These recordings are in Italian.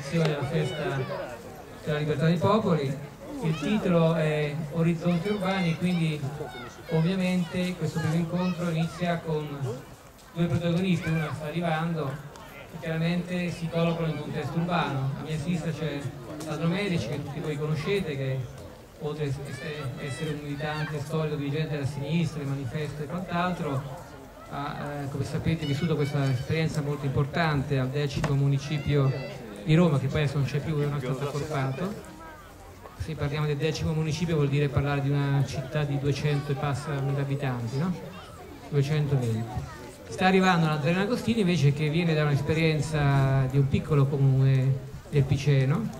edizione della Festa della Libertà dei Popoli. Il titolo è Orizzonti Urbani, quindi ovviamente questo primo incontro inizia con due protagonisti, uno sta arrivando e chiaramente si collocano in contesto urbano. A mia sinistra c'è Sandro Medici, che tutti voi conoscete, che oltre ad essere un militante storico, dirigente della sinistra, manifesto e quant'altro, ha, come sapete, vissuto questa esperienza molto importante al 10° municipio di Roma, che poi adesso non c'è più, non è stato accorpato. Se parliamo del 10° municipio vuol dire parlare di una città di 200 e passa mila abitanti, no? 220. Sta arrivando Nazzareno Agostini invece, che viene da un'esperienza di un piccolo comune del Piceno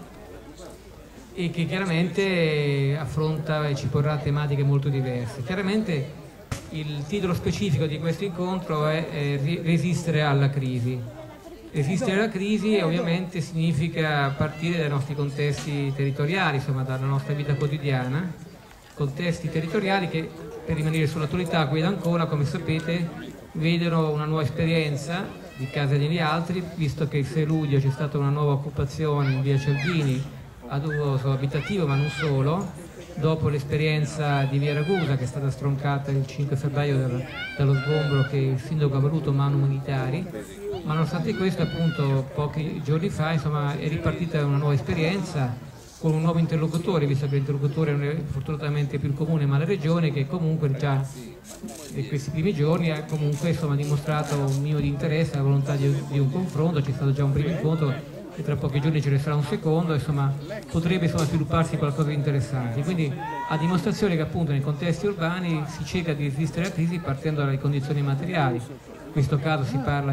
e che chiaramente affronta e ci porrà tematiche molto diverse. Chiaramente il titolo specifico di questo incontro è resistere alla crisi. Resistere alla crisi ovviamente significa partire dai nostri contesti territoriali, insomma dalla nostra vita quotidiana, contesti territoriali che, per rimanere sull'attualità qui ad Ancona, come sapete, vedono una nuova esperienza di Casa degli Altri, visto che il 6 luglio c'è stata una nuova occupazione in via Cialdini ad uso abitativo, ma non solo, dopo l'esperienza di via Ragusa, che è stata stroncata il 5 febbraio dallo sgombro che il sindaco ha voluto manu militari. Ma nonostante questo, appunto, pochi giorni fa, insomma, è ripartita una nuova esperienza con un nuovo interlocutore, visto che l'interlocutore non è fortunatamente più il comune ma la regione, che comunque già in questi primi giorni ha comunque, insomma, dimostrato un minimo di interesse, la volontà di un confronto. C'è stato già un primo incontro e tra pochi giorni ce ne sarà un secondo, insomma potrebbe, insomma, svilupparsi qualcosa di interessante. Quindi a dimostrazione che appunto nei contesti urbani si cerca di resistere alla crisi partendo dalle condizioni materiali. In questo caso si parla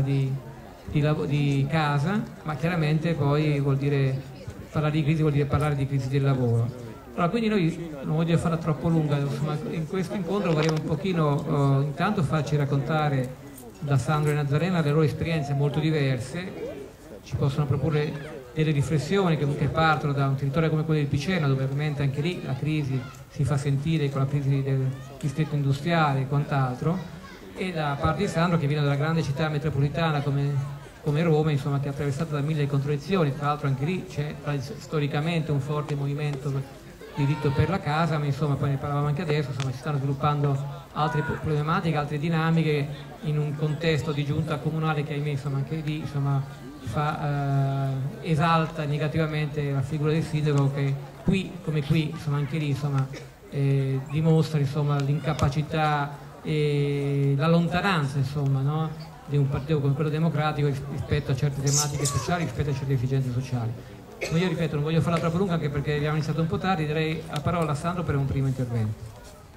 di casa, ma chiaramente poi vuol dire parlare di crisi, vuol dire parlare di crisi del lavoro. Allora, quindi noi, non voglio farla troppo lunga, insomma, in questo incontro vorremmo un pochino intanto farci raccontare da Sandro e Nazzarena le loro esperienze molto diverse. Ci possono proporre delle riflessioni che partono da un territorio come quello del Piceno, dove ovviamente anche lì la crisi si fa sentire con la crisi del distretto industriale e quant'altro, e da parte di Sandro, che viene da una grande città metropolitana come Roma, insomma, che è attraversata da mille contraddizioni. Tra l'altro anche lì c'è storicamente un forte movimento di diritto per la casa, ma insomma poi ne parlavamo anche adesso, insomma si stanno sviluppando altre problematiche, altre dinamiche in un contesto di giunta comunale che, ahimè, insomma, anche lì, insomma, esalta negativamente la figura del sindaco, che qui come qui, insomma, anche lì, insomma, dimostra, insomma, l'incapacità e la lontananza, insomma, no, di un partito come quello democratico rispetto a certe tematiche sociali, rispetto a certe esigenze sociali. Ma io ripeto, non voglio farla troppo lunga anche perché abbiamo iniziato un po' tardi, darei la parola a Sandro per un primo intervento.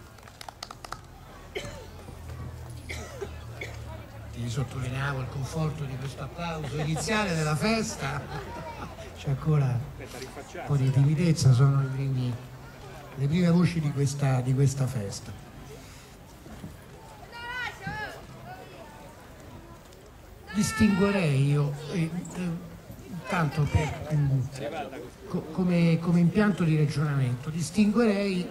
Sottolineavo il conforto di questo applauso iniziale della festa. C'è ancora un po' di timidezza, sono le prime voci di questa festa. Distinguerei io intanto come impianto di ragionamento, distinguerei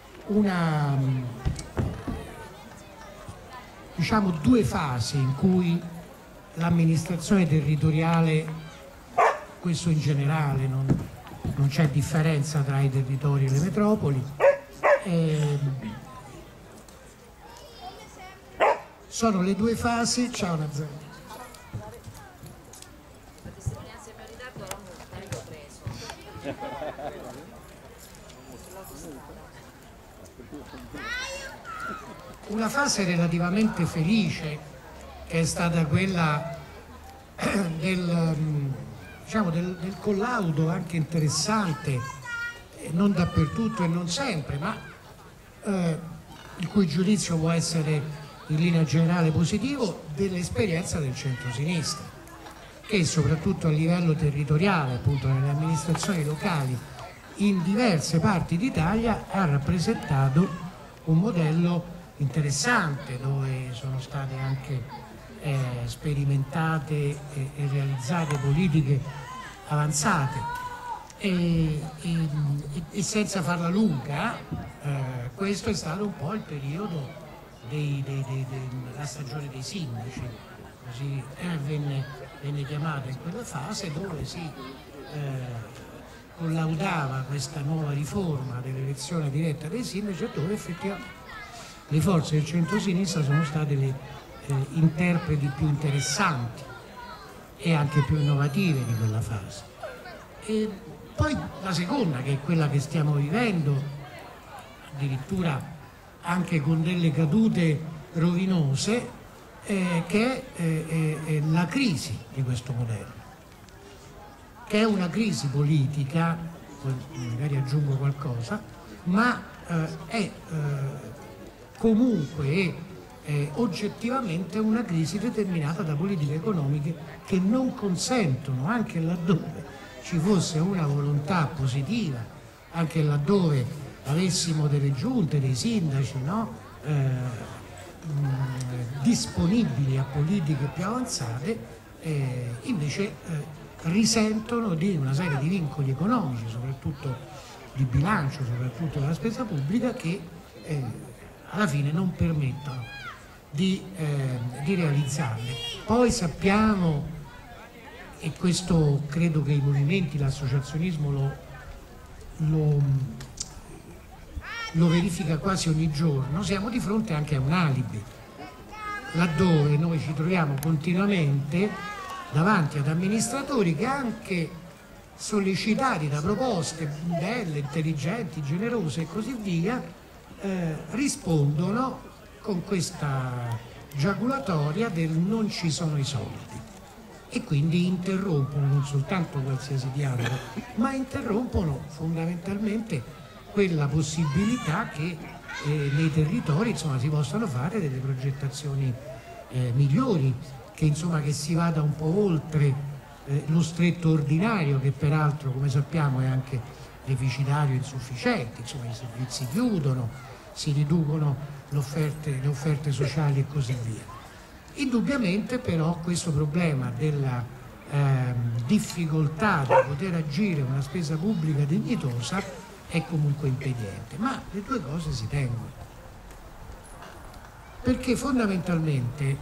diciamo due fasi in cui l'amministrazione territoriale, questo in generale, non c'è differenza tra i territori e le metropoli, sono le due fasi. Ciao Nazzareno. Una fase relativamente felice, che è stata quella del collaudo anche interessante, non dappertutto e non sempre, ma il cui giudizio può essere in linea generale positivo, dell'esperienza del centro-sinistra, che soprattutto a livello territoriale, appunto nelle amministrazioni locali in diverse parti d'Italia, ha rappresentato un modello interessante, dove sono state anche sperimentate e realizzate politiche avanzate, e senza farla lunga, questo è stato un po' il periodo della stagione dei sindaci, così venne chiamata in quella fase, dove si collaudava questa nuova riforma dell'elezione diretta dei sindaci, dove effettivamente le forze del centro-sinistra sono state le interpreti più interessanti e anche più innovative di quella fase. E poi la seconda, che è quella che stiamo vivendo, addirittura anche con delle cadute rovinose, che è la crisi di questo modello, che è una crisi politica, poi magari aggiungo qualcosa, ma è comunque oggettivamente una crisi determinata da politiche economiche che non consentono, anche laddove ci fosse una volontà positiva, anche laddove avessimo delle giunte, dei sindaci, no? Disponibili a politiche più avanzate, invece risentono di una serie di vincoli economici, soprattutto di bilancio, soprattutto della spesa pubblica, che alla fine non permettono di realizzarle. Poi sappiamo, e questo credo che i movimenti, l'associazionismo lo verifica quasi ogni giorno, siamo di fronte anche a un alibi, laddove noi ci troviamo continuamente davanti ad amministratori che, anche sollecitati da proposte belle, intelligenti, generose e così via, rispondono con questa giaculatoria del non ci sono i soldi, e quindi interrompono non soltanto qualsiasi dialogo, ma interrompono fondamentalmente quella possibilità che nei territori, insomma, si possano fare delle progettazioni migliori, che, insomma, che si vada un po' oltre lo stretto ordinario, che peraltro, come sappiamo, è anche deficitario e insufficiente. Insomma, i servizi chiudono, si riducono le offerte sociali e così via. Indubbiamente però questo problema della difficoltà di poter agire una spesa pubblica dignitosa è comunque impediente, ma le due cose si tengono, perché fondamentalmente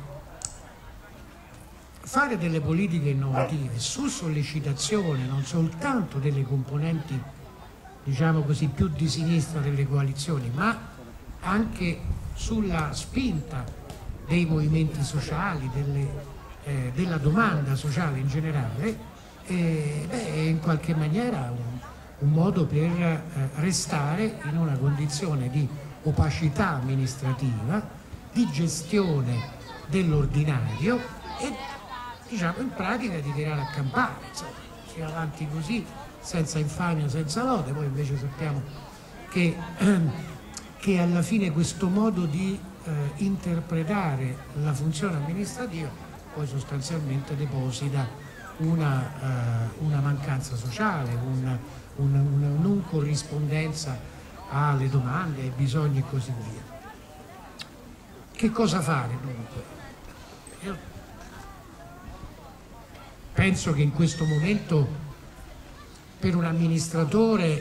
fare delle politiche innovative su sollecitazione non soltanto delle componenti, diciamo così, più di sinistra delle coalizioni, ma anche sulla spinta dei movimenti sociali, della domanda sociale in generale, è in qualche maniera un modo per restare in una condizione di opacità amministrativa, di gestione dell'ordinario e, diciamo, in pratica di tirare a campare. Insomma, si va avanti così, senza infamia, senza lode. Poi invece sappiamo che alla fine questo modo di interpretare la funzione amministrativa poi sostanzialmente deposita una mancanza sociale, una non corrispondenza alle domande, ai bisogni e così via. Che cosa fare dunque? Io penso che in questo momento per un amministratore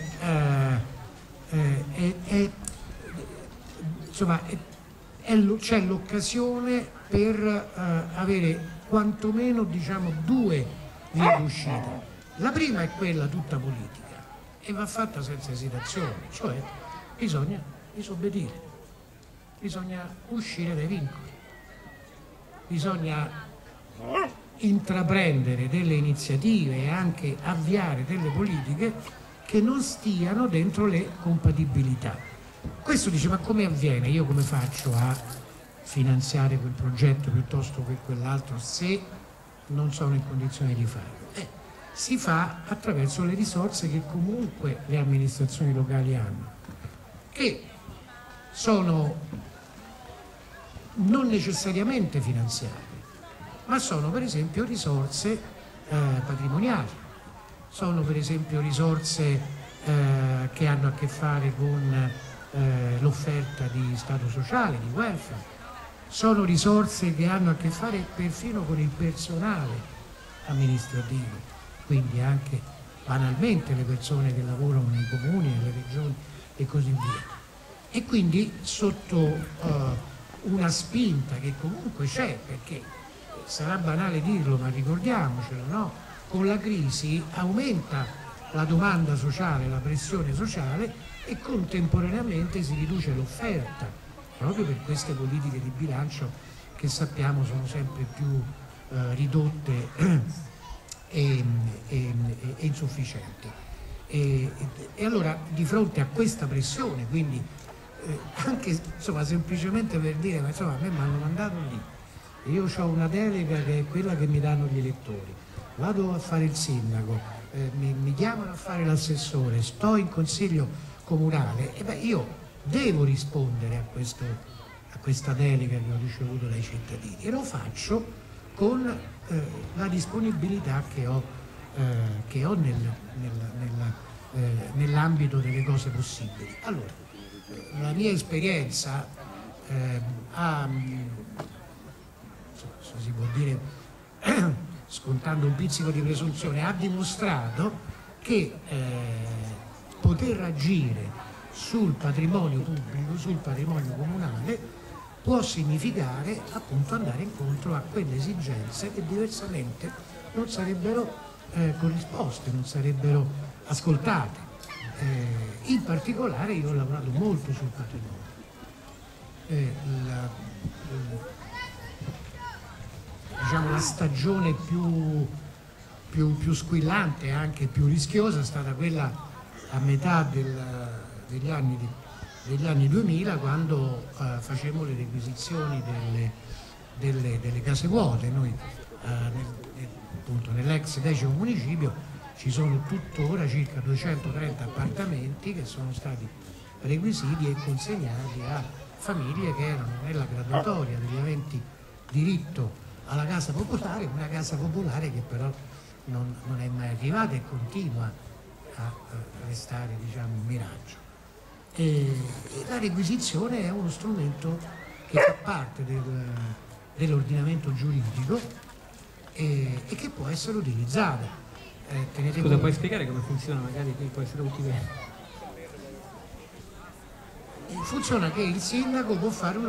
c'è l'occasione per avere quantomeno, diciamo, due vie d'uscita. La prima è quella tutta politica e va fatta senza esitazione, cioè bisogna disobbedire, bisogna uscire dai vincoli, bisogna intraprendere delle iniziative e anche avviare delle politiche che non stiano dentro le compatibilità. Questo dice: ma come avviene? Io come faccio a finanziare quel progetto piuttosto che quell'altro se non sono in condizione di farlo? Si fa attraverso le risorse che comunque le amministrazioni locali hanno, che sono non necessariamente finanziarie, ma sono per esempio risorse patrimoniali, sono per esempio risorse che hanno a che fare con l'offerta di stato sociale, di welfare, sono risorse che hanno a che fare perfino con il personale amministrativo, quindi anche banalmente le persone che lavorano nei comuni, nelle regioni e così via. E quindi sotto una spinta che comunque c'è, perché sarà banale dirlo, ma ricordiamocelo, no? con la crisi aumenta la domanda sociale, la pressione sociale e contemporaneamente si riduce l'offerta, proprio per queste politiche di bilancio che sappiamo sono sempre più ridotte e insufficienti. E allora di fronte a questa pressione, quindi anche insomma, semplicemente per dire ma insomma a me mi hanno mandato lì, io ho una delega che è quella che mi danno gli elettori, vado a fare il sindaco, mi chiamano a fare l'assessore, sto in consiglio comunale, e beh, io devo rispondere a questa delega che ho ricevuto dai cittadini e lo faccio con la disponibilità che ho nell'ambito delle cose possibili. Allora, la mia esperienza se si può dire, scontando un pizzico di presunzione, ha dimostrato che poter agire sul patrimonio pubblico, sul patrimonio comunale, può significare appunto andare incontro a quelle esigenze che diversamente non sarebbero corrisposte, non sarebbero ascoltate. In particolare io ho lavorato molto sul patrimonio. Diciamo, la stagione più squillante e anche più rischiosa è stata quella a metà degli anni 2000, quando facevamo le requisizioni delle case vuote. Noi appunto nell'ex 10° municipio ci sono tuttora circa 230 appartamenti che sono stati requisiti e consegnati a famiglie che erano nella graduatoria degli aventi diritto alla casa popolare, una casa popolare che però non è mai arrivata e continua a restare, diciamo, un miraggio. E la requisizione è uno strumento che fa parte dell'ordinamento giuridico e che può essere utilizzato. Scusa, puoi spiegare come funziona, magari può essere utile? Funziona che il sindaco può fare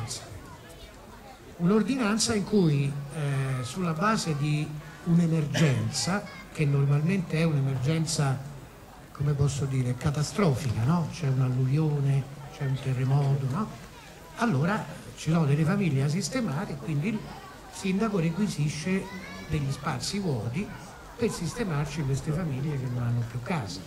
un'ordinanza in cui sulla base di un'emergenza, che normalmente è un'emergenza, come posso dire, catastrofica, no? C'è un'alluvione, c'è un terremoto, no? Allora ci sono delle famiglie da sistemare e quindi il sindaco requisisce degli spazi vuoti per sistemarci queste famiglie che non hanno più casa.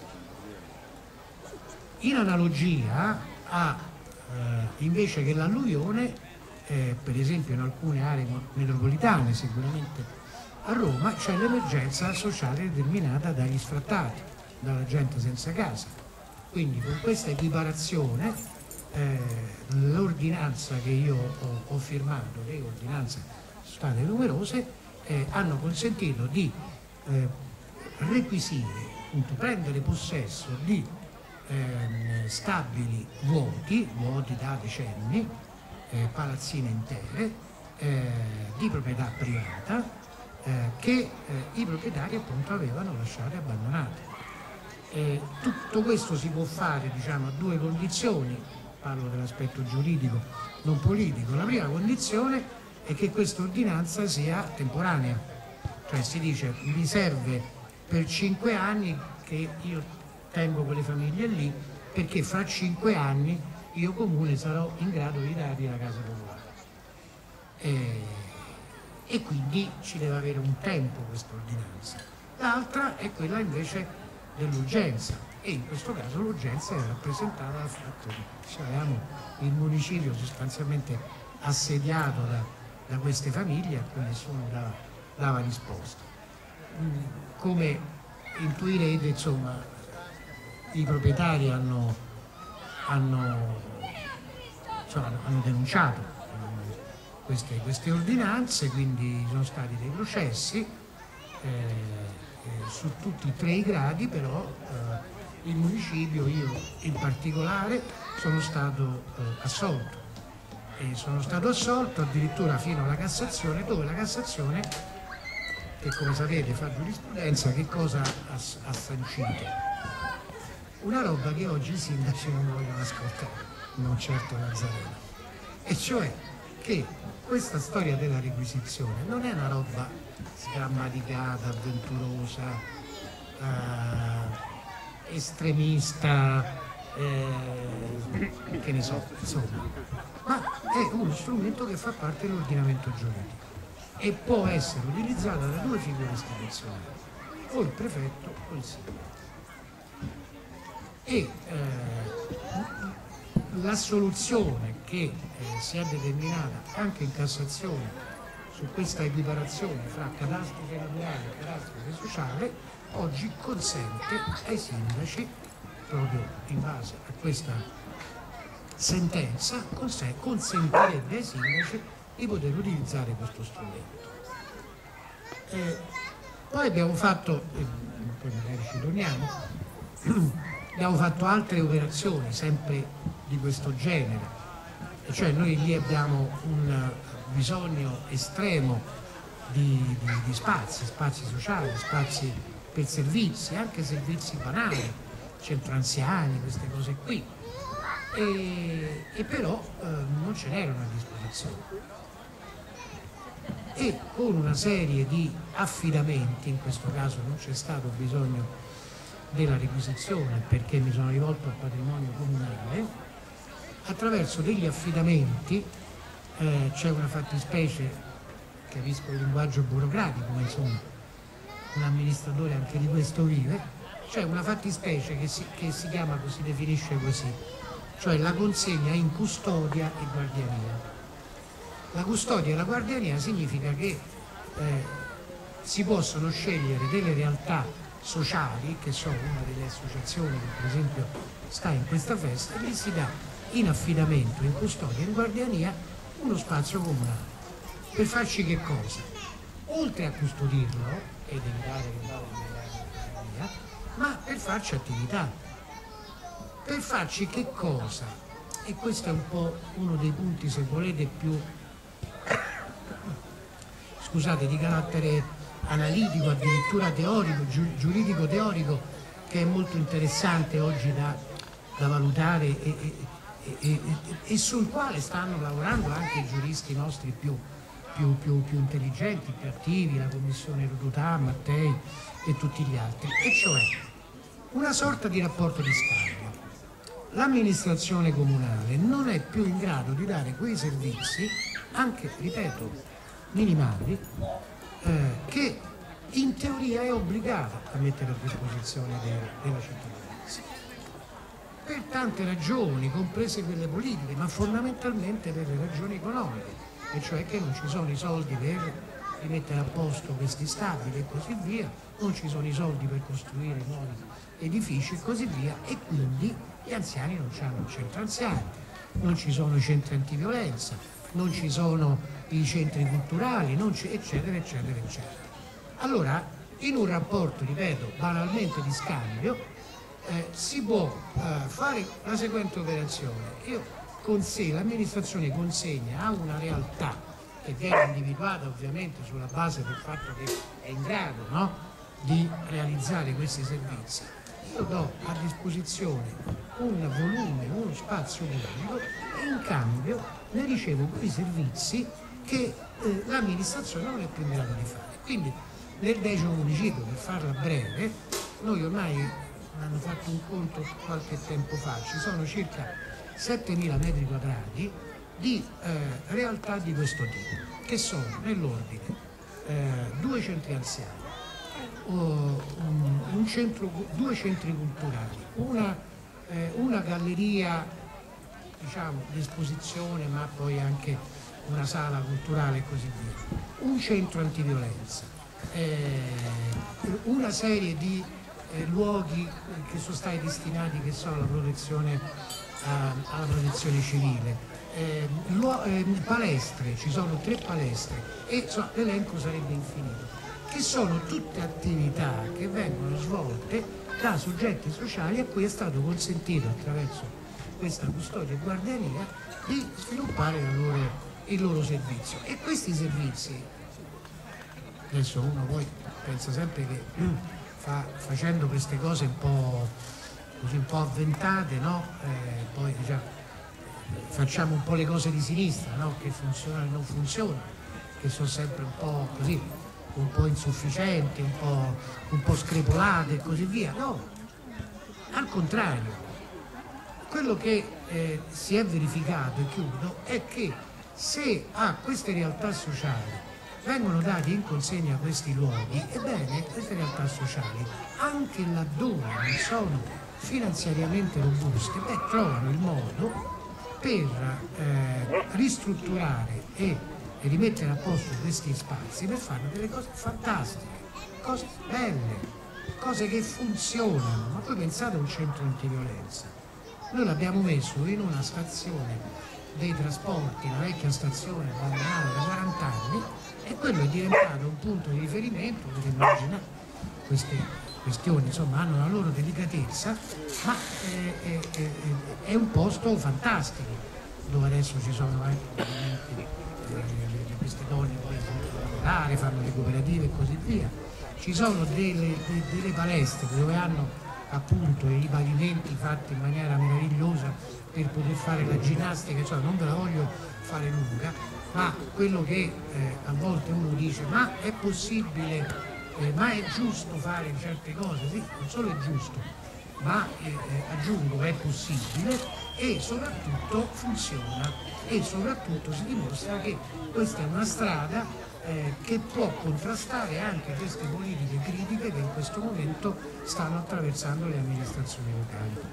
In analogia a invece che l'alluvione, per esempio in alcune aree metropolitane, sicuramente a Roma, c'è l'emergenza sociale determinata dagli sfrattati, dalla gente senza casa. Quindi con questa equiparazione l'ordinanza che io ho firmato, le ordinanze sono state numerose, hanno consentito di requisire, appunto, prendere possesso di stabili vuoti da decenni, palazzine intere di proprietà privata che i proprietari appunto avevano lasciate abbandonate. Tutto questo si può fare, diciamo, a due condizioni, parlo dell'aspetto giuridico, non politico. La prima condizione è che questa ordinanza sia temporanea, cioè si dice mi serve per 5 anni che io tengo quelle famiglie lì, perché fra 5 anni io comune sarò in grado di dargli la casa popolare. E quindi ci deve avere un tempo questa ordinanza. L'altra è quella invece dell'urgenza, e in questo caso l'urgenza è rappresentata dal fatto che avevamo il municipio sostanzialmente assediato da queste famiglie a cui nessuno dava risposta. Come intuirete, insomma, i proprietari hanno denunciato queste ordinanze, quindi sono stati dei processi su tutti e 3 i gradi, però il municipio, io in particolare, sono stato assolto. E sono stato assolto addirittura fino alla Cassazione, dove la Cassazione, che come sapete fa giurisprudenza, che cosa ha sancito? Una roba che oggi i sindaci non vogliono ascoltare, non certo Nazareno, e cioè che questa storia della requisizione non è una roba sgrammaticata, avventurosa, estremista, che ne so, insomma, ma è uno strumento che fa parte dell'ordinamento giuridico e può essere utilizzato da due figure istituzionali, o il prefetto o il sindaco. E la soluzione che si è determinata anche in Cassazione su questa equiparazione fra catastrofe naturale e catastrofe sociale oggi consente ai sindaci, proprio in base a questa sentenza, consentirebbe ai sindaci di poter utilizzare questo strumento. Poi abbiamo fatto, poi magari ci torniamo, abbiamo fatto altre operazioni sempre di questo genere, cioè noi lì abbiamo un bisogno estremo di spazi sociali, spazi per servizi, anche servizi banali, centro anziani, queste cose qui, e però non ce n'erano a disposizione. E con una serie di affidamenti, in questo caso non c'è stato bisogno della requisizione perché mi sono rivolto al patrimonio comunale, attraverso degli affidamenti c'è una fattispecie, capisco il linguaggio burocratico, ma insomma un amministratore anche di questo vive, c'è una fattispecie che si chiama, si definisce così, cioè la consegna in custodia e guardiania. La custodia e la guardiania significa che si possono scegliere delle realtà sociali, che sono una delle associazioni che per esempio sta in questa festa, e gli si dà in affidamento, in custodia e in guardiania uno spazio comunale. Per farci che cosa? Oltre a custodirlo ed evitare che vada via, ma per farci attività. Per farci che cosa? E questo è un po' uno dei punti, se volete, più di carattere analitico, addirittura teorico, giuridico teorico, che è molto interessante oggi da valutare e sul quale stanno lavorando anche i giuristi nostri più intelligenti, più attivi, la commissione Rodotà, Mattei e tutti gli altri, e cioè una sorta di rapporto di scambio. L'amministrazione comunale non è più in grado di dare quei servizi, anche, ripeto, minimali, che in teoria è obbligata a mettere a disposizione della cittadinanza. Per tante ragioni, comprese quelle politiche, ma fondamentalmente per le ragioni economiche, e cioè che non ci sono i soldi per rimettere a posto questi stabili e così via, non ci sono i soldi per costruire nuovi edifici e così via, e quindi gli anziani non hanno il centro anziani, non ci sono i centri antiviolenza, non ci sono i centri culturali, eccetera, eccetera, eccetera. Allora, in un rapporto, ripeto, banalmente di scambio, si può fare la seguente operazione. L'amministrazione consegna a una realtà che viene individuata ovviamente sulla base del fatto che è in grado, no, di realizzare questi servizi. Io do a disposizione un volume, uno spazio pubblico e in cambio ne ricevo quei servizi che l'amministrazione non è più in grado di fare. Quindi nel 10° municipio, per farla breve, noi ormai hanno fatto un conto qualche tempo fa, ci sono circa 7.000 metri quadrati di realtà di questo tipo, che sono nell'ordine 2 centri anziani, 2 centri culturali, una galleria, diciamo, di esposizione, ma poi anche una sala culturale e così via, un centro antiviolenza, una serie di luoghi che sono stati destinati, che sono alla protezione civile, palestre, ci sono 3 palestre e l'elenco sarebbe infinito, che sono tutte attività che vengono svolte da soggetti sociali a cui è stato consentito attraverso questa custodia e guardiania di sviluppare il loro servizio. E questi servizi, adesso uno poi pensa sempre che facendo queste cose un po' avventate, no? Poi diciamo, facciamo un po' le cose di sinistra, no? Che funzionano e non funzionano, che sono sempre un po' così, un po' insufficienti, un po' screpolate e così via. No, al contrario, quello che si è verificato, e chiudo, è che se a queste realtà sociali vengono dati in consegna questi luoghi, ebbene queste realtà sociali, anche laddove non sono finanziariamente robuste, trovano il modo per ristrutturare e rimettere a posto questi spazi per fare delle cose fantastiche, cose belle, cose che funzionano. Ma poi pensate a un centro antiviolenza, noi l'abbiamo messo in una stazione dei trasporti, una vecchia stazione abbandonata da 40 anni, e quello è diventato un punto di riferimento, potete immaginare, queste questioni insomma hanno la loro delicatezza, ma è un posto fantastico, dove adesso ci sono queste donne poi fanno lavorare, fanno le cooperative e così via. Ci sono delle palestre dove hanno appunto i pavimenti fatti in maniera meravigliosa per poter fare la ginnastica, insomma non ve la voglio fare lunga, ma quello che a volte uno dice ma è possibile, ma è giusto fare certe cose? Sì, non solo è giusto, ma aggiungo è possibile, e soprattutto funziona, e soprattutto si dimostra che questa è una strada che può contrastare anche queste politiche critiche che in questo momento stanno attraversando le amministrazioni locali.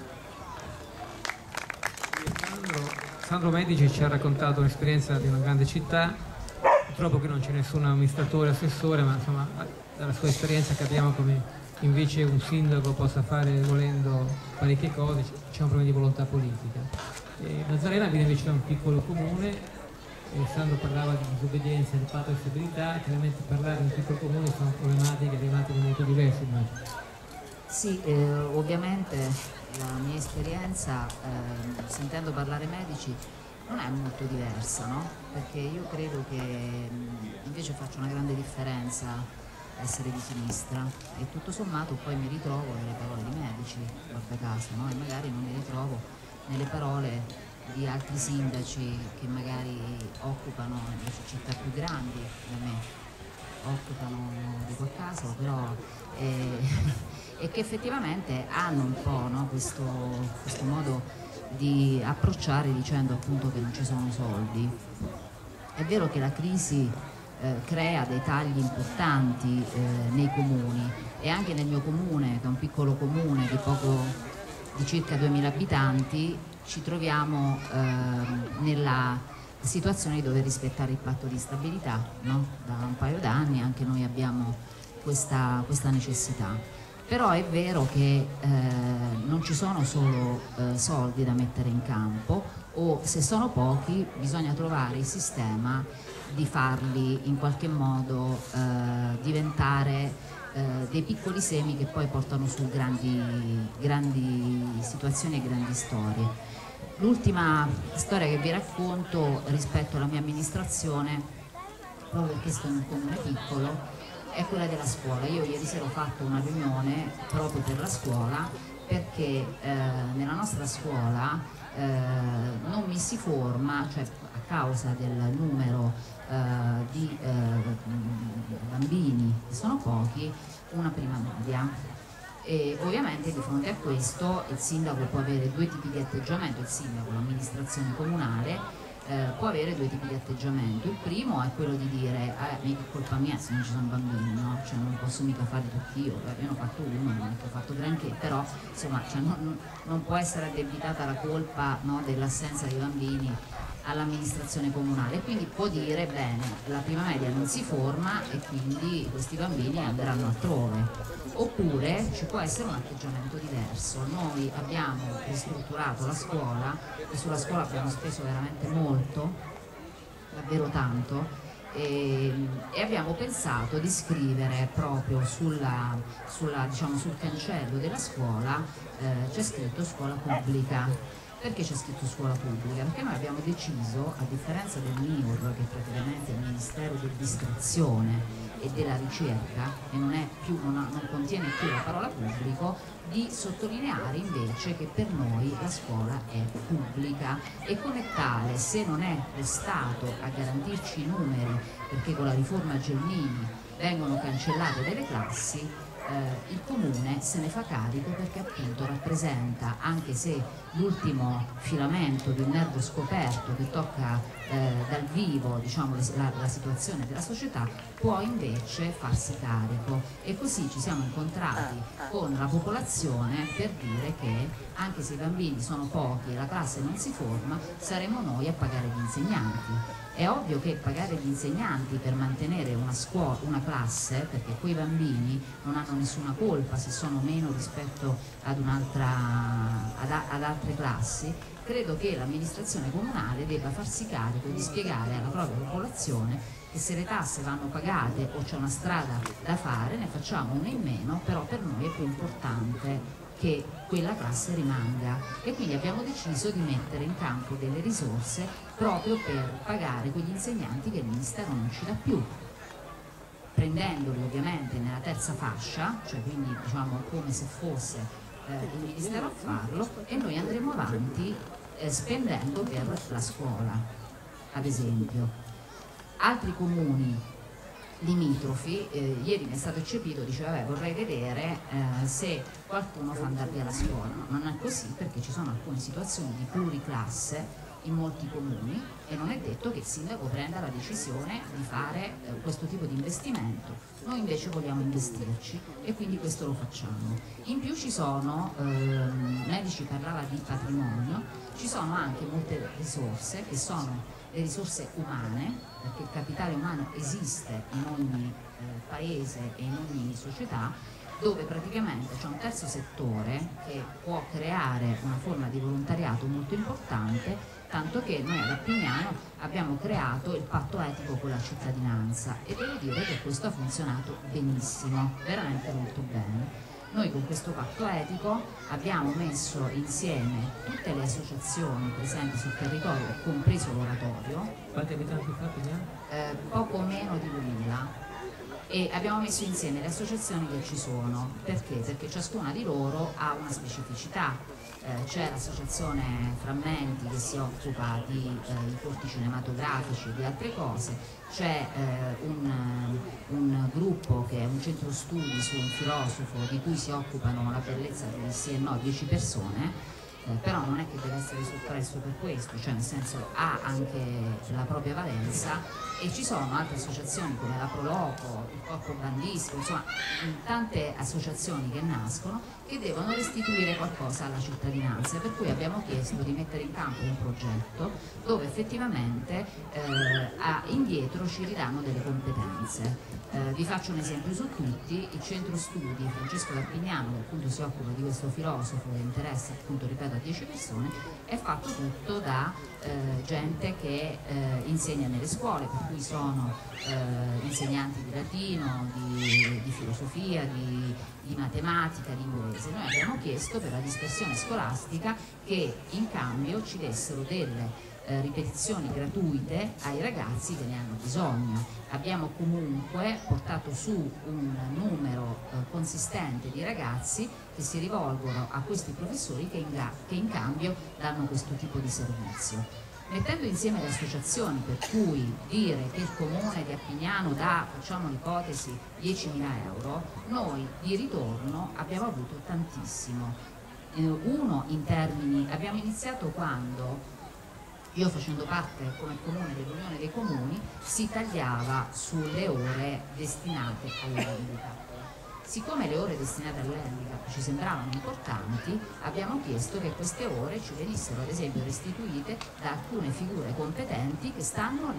Sandro Medici ci ha raccontato l'esperienza di una grande città, purtroppo che non c'è nessun amministratore, assessore, ma insomma dalla sua esperienza capiamo come invece un sindaco possa fare volendo parecchie cose, c'è un problema di volontà politica. Nazarena viene invece da un piccolo comune, Sandro parlava di disobbedienza, di patto di stabilità, chiaramente parlare di un piccolo comune sono problematiche molto diverse, immagino. Sì, ovviamente la mia esperienza, sentendo parlare Medici, non è molto diversa, no? Perché io credo che invece faccia una grande differenza essere di sinistra, e tutto sommato poi mi ritrovo nelle parole di Medici, guarda caso, no? E magari non mi ritrovo nelle parole di altri sindaci che magari occupano le città più grandi da me, occupano di quel caso, però e che effettivamente hanno un po', no, questo modo di approcciare dicendo appunto che non ci sono soldi. È vero che la crisi crea dei tagli importanti nei comuni, e anche nel mio comune, che è un piccolo comune di circa 2000 abitanti, ci troviamo nella situazione di dover rispettare il patto di stabilità, no? Da un paio d'anni anche noi abbiamo questa necessità. Però è vero che non ci sono solo soldi da mettere in campo, o se sono pochi bisogna trovare il sistema di farli in qualche modo diventare dei piccoli semi che poi portano su grandi situazioni e grandi storie. L'ultima storia che vi racconto rispetto alla mia amministrazione, proprio perché sto in un comune piccolo, è quella della scuola. Io ieri sera ho fatto una riunione proprio per la scuola, perché nella nostra scuola non mi si forma, cioè a causa del numero di bambini che sono pochi, una prima media. E ovviamente di fronte a questo il sindaco può avere due tipi di atteggiamento, il sindaco, l'amministrazione comunale può avere due tipi di atteggiamento. Il primo è quello di dire è colpa mia se non ci sono bambini, no? Cioè non posso mica fare tutti io ne ho fatto uno, non è che ho fatto granché, però insomma cioè, non può essere addebitata la colpa, no, dell'assenza di bambini all'amministrazione comunale, quindi può dire bene, la prima media non si forma e quindi questi bambini andranno altrove. Oppure ci può essere un atteggiamento diverso. Noi abbiamo ristrutturato la scuola, e sulla scuola abbiamo speso veramente molto, davvero tanto, e abbiamo pensato di scrivere proprio diciamo, sul cancello della scuola c'è scritto scuola pubblica. Perché c'è scritto scuola pubblica? Perché noi abbiamo deciso, a differenza del MIUR, che è praticamente il Ministero dell'Istruzione, e della ricerca, e non contiene più la parola pubblico, di sottolineare invece che per noi la scuola è pubblica e come tale, se non è lo Stato a garantirci i numeri, perché con la riforma Gelmini vengono cancellate delle classi, il Comune se ne fa carico perché appunto rappresenta, anche se l'ultimo filamento di un nervo scoperto che tocca dal vivo, diciamo, la situazione della società, può invece farsi carico. E così ci siamo incontrati con la popolazione per dire che anche se i bambini sono pochi e la classe non si forma, saremo noi a pagare gli insegnanti. È ovvio che pagare gli insegnanti per mantenere una classe, perché quei bambini non hanno nessuna colpa se sono meno rispetto ad altre classi, credo che l'amministrazione comunale debba farsi carico di spiegare alla propria popolazione che se le tasse vanno pagate o c'è una strada da fare, ne facciamo una in meno, però per noi è più importante che quella classe rimanga, e quindi abbiamo deciso di mettere in campo delle risorse proprio per pagare quegli insegnanti che il Ministero non ci dà più, prendendoli ovviamente nella terza fascia, cioè quindi diciamo come se fosse il Ministero a farlo, e noi andremo avanti spendendo per la scuola, ad esempio. Altri comuni limitrofi, ieri mi è stato eccepito, diceva vabbè, vorrei vedere se qualcuno fa andare via la scuola. No, non è così, perché ci sono alcune situazioni di pluriclasse in molti comuni e non è detto che il sindaco prenda la decisione di fare questo tipo di investimento. Noi invece vogliamo investirci e quindi questo lo facciamo. In più ci sono, Medici parlava di patrimonio, ci sono anche molte risorse che sono le risorse umane, perché il capitale umano esiste in ogni paese e in ogni società, dove praticamente c'è un terzo settore che può creare una forma di volontariato molto importante, tanto che noi ad Appignano abbiamo creato il patto etico con la cittadinanza e devo dire che questo ha funzionato benissimo, veramente molto bene. Noi con questo patto etico abbiamo messo insieme tutte le associazioni presenti sul territorio, compreso l'oratorio. Quanti abitanti fate? Poco meno di 2000. E abbiamo messo insieme le associazioni che ci sono. Perché? Perché ciascuna di loro ha una specificità. C'è l'associazione Frammenti che si occupa di corti cinematografici e di altre cose, c'è un gruppo che è un centro studi su un filosofo di cui si occupano la bellezza di sì e no 10 persone, però non è che deve essere soppresso per questo, cioè nel senso ha anche la propria valenza, e ci sono altre associazioni come la Proloco, il Corpo Bandistico, insomma tante associazioni che nascono che devono restituire qualcosa alla cittadinanza, per cui abbiamo chiesto di mettere in campo un progetto dove effettivamente indietro ci ridanno delle competenze. Vi faccio un esempio su tutti: il centro studi Francesco d'Arpignano, che appunto si occupa di questo filosofo che interessa appunto, ripeto, a 10 persone, è fatto tutto da gente che insegna nelle scuole, per cui sono insegnanti di latino, di filosofia, di matematica, di inglese. Noi abbiamo chiesto per la dispersione scolastica che in cambio ci dessero delle ripetizioni gratuite ai ragazzi che ne hanno bisogno. Abbiamo comunque portato su un numero consistente di ragazzi che si rivolgono a questi professori che in cambio danno questo tipo di servizio. Mettendo insieme le associazioni, per cui dire che il comune di Appignano dà, facciamo l'ipotesi, 10.000 euro, noi di ritorno abbiamo avuto tantissimo. Uno, in termini, abbiamo iniziato quando, io facendo parte come comune dell'Unione dei Comuni, si tagliava sulle ore destinate all'handicap. Siccome le ore destinate all'handicap ci sembravano importanti, abbiamo chiesto che queste ore ci venissero ad esempio restituite da alcune figure competenti che stanno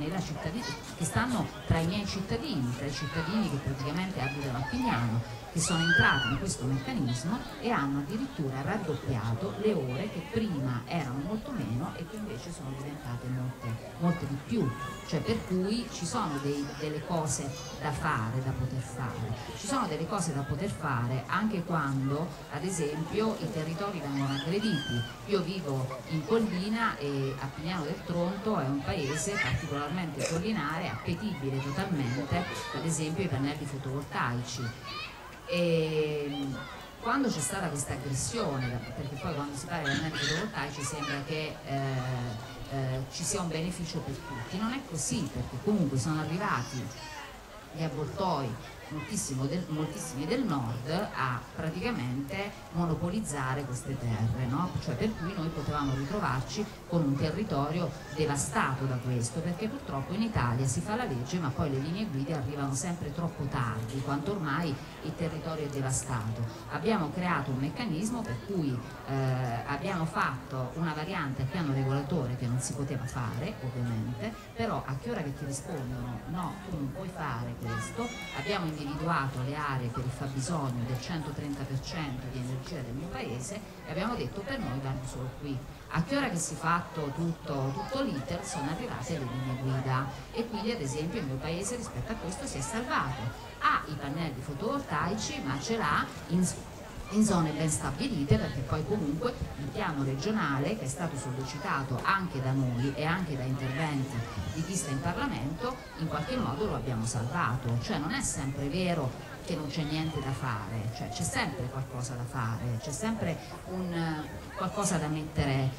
tra i miei cittadini, tra i cittadini che praticamente abitano a Appignano, che sono entrati in questo meccanismo e hanno addirittura raddoppiato le ore che prima erano molto meno e che invece sono diventate molte di più. Cioè, per cui ci sono delle cose da fare, da poter fare. Ci sono delle cose da da poter fare anche quando, ad esempio, i territori vengono aggrediti. Io vivo in collina e a Pignano del Tronto è un paese particolarmente collinare, appetibile totalmente, ad esempio, ai pannelli fotovoltaici. E quando c'è stata questa aggressione, perché poi quando si parla di pannelli fotovoltaici sembra che ci sia un beneficio per tutti, non è così, perché comunque sono arrivati gli avvoltoi, moltissimi del nord, a praticamente monopolizzare queste terre, no? Cioè, per cui noi potevamo ritrovarci con un territorio devastato da questo, perché purtroppo in Italia si fa la legge ma poi le linee guida arrivano sempre troppo tardi, quando ormai il territorio è devastato. Abbiamo creato un meccanismo per cui abbiamo fatto una variante al piano regolatore che non si poteva fare, ovviamente, però a che ora che ti rispondono no, tu non puoi fare questo. Abbiamo individuato le aree per il fabbisogno del 130% di energia del mio paese e abbiamo detto per noi vanno solo qui. A che ora che si è fatto tutto l'iter sono arrivate le linee guida e quindi ad esempio il mio paese rispetto a questo si è salvato. Ha i pannelli fotovoltaici ma ce l'ha in zone ben stabilite, perché poi comunque il piano regionale, che è stato sollecitato anche da noi e anche da interventi di chi sta in Parlamento, in qualche modo lo abbiamo salvato. Cioè non è sempre vero che non c'è niente da fare, cioè c'è sempre qualcosa da fare, c'è sempre qualcosa da mettere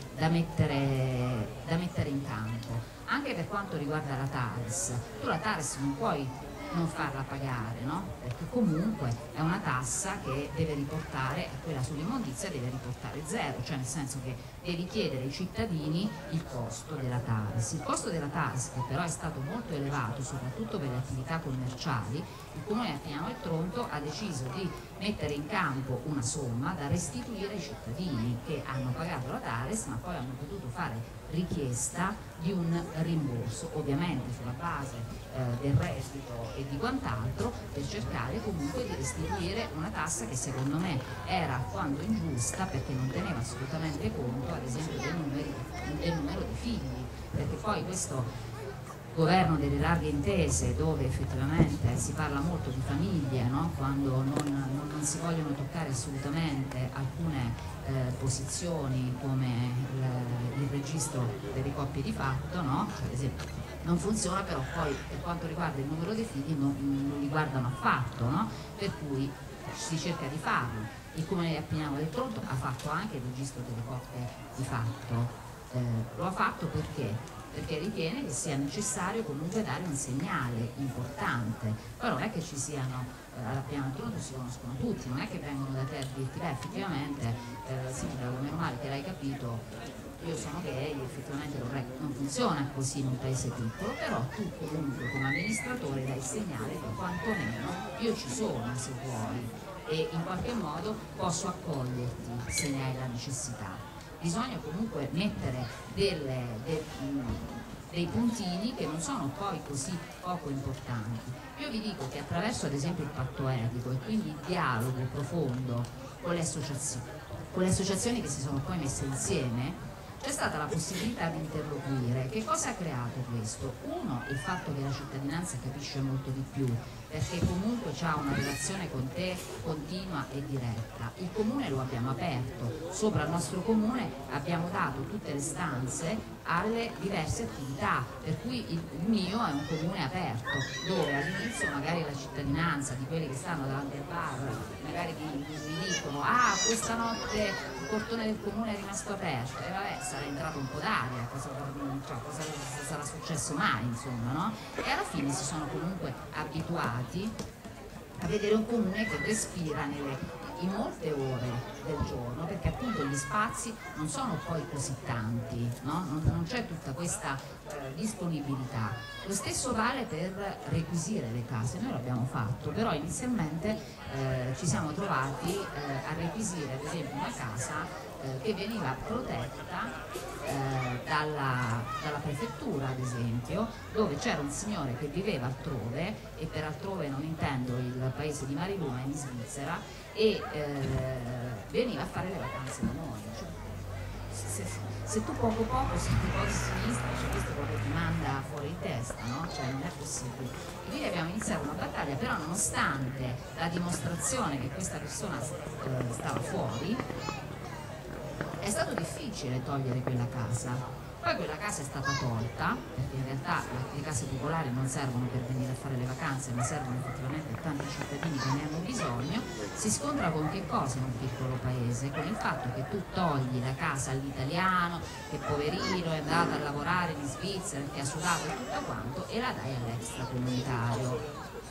in campo. Anche per quanto riguarda la TARES, tu la TARES non puoi non farla pagare, no? Perché comunque è una tassa che deve riportare, quella sull'immondizia deve riportare zero, cioè nel senso che devi chiedere ai cittadini il costo della TARES. Il costo della TARES, che però è stato molto elevato soprattutto per le attività commerciali, il Comune di Pignano del Tronto ha deciso di mettere in campo una somma da restituire ai cittadini che hanno pagato la TARES ma poi hanno potuto fare richiesta di un rimborso, ovviamente sulla base del reddito e di quant'altro, per cercare comunque di restituire una tassa che secondo me era alquanto ingiusta, perché non teneva assolutamente conto ad esempio del numero di figli, perché poi questo governo delle larghe intese, dove effettivamente si parla molto di famiglie, no? Quando non si vogliono toccare assolutamente alcune posizioni come il registro delle coppie di fatto, no? Cioè, ad esempio, non funziona, però poi per quanto riguarda il numero dei figli non li guardano affatto, no? Per cui si cerca di farlo. Il Comune di Pignano del Tronto ha fatto anche il registro delle coppie di fatto, lo ha fatto perché ritiene che sia necessario comunque dare un segnale importante. Poi non è che ci siano, alla Pignano del Tronto si conoscono tutti, non è che vengono da te a dirti beh effettivamente sindaco, meno male che l'hai capito, io sono gay, effettivamente non funziona così in un paese piccolo, però tu comunque come amministratore dai il segnale che quantomeno io ci sono se vuoi e in qualche modo posso accoglierti se ne hai la necessità. Bisogna comunque mettere dei puntini che non sono poi così poco importanti. Io vi dico che attraverso ad esempio il patto etico e quindi il dialogo profondo con le associazioni che si sono poi messe insieme, c'è stata la possibilità di interloquire. Che cosa ha creato questo? Uno, il fatto che la cittadinanza capisce molto di più, perché comunque c'ha una relazione con te continua e diretta. Il comune lo abbiamo aperto, sopra il nostro comune abbiamo dato tutte le stanze alle diverse attività, per cui il mio è un comune aperto, dove all'inizio magari la cittadinanza di quelli che stanno davanti al bar magari mi dicono ah questa notte il portone del comune è rimasto aperto e vabbè sarà entrato un po' d'aria, cosa sarà successo mai, insomma, no? E alla fine si sono comunque abituati a vedere un comune che respira in molte ore del giorno, perché appunto gli spazi non sono poi così tanti, no? Non c'è tutta questa disponibilità. Lo stesso vale per requisire le case, noi l'abbiamo fatto, però inizialmente ci siamo trovati a requisire ad esempio una casa che veniva protetta dalla prefettura, ad esempio, dove c'era un signore che viveva altrove, e per altrove non intendo il paese di Mariluna in Svizzera, e veniva a fare le vacanze da noi. se tu poco sei un po' di sinistra, cioè questo proprio ti manda fuori di testa, no? Cioè non è possibile. E quindi abbiamo iniziato una battaglia, però nonostante la dimostrazione che questa persona stava fuori, è stato difficile togliere quella casa. Poi quella casa è stata tolta, perché in realtà le case popolari non servono per venire a fare le vacanze, ma servono effettivamente a tanti cittadini che ne hanno bisogno. Si scontra con che cosa in un piccolo paese? Con il fatto che tu togli la casa all'italiano, che poverino è andato a lavorare in Svizzera, che ha sudato e tutto quanto, e la dai all'extracomunitario.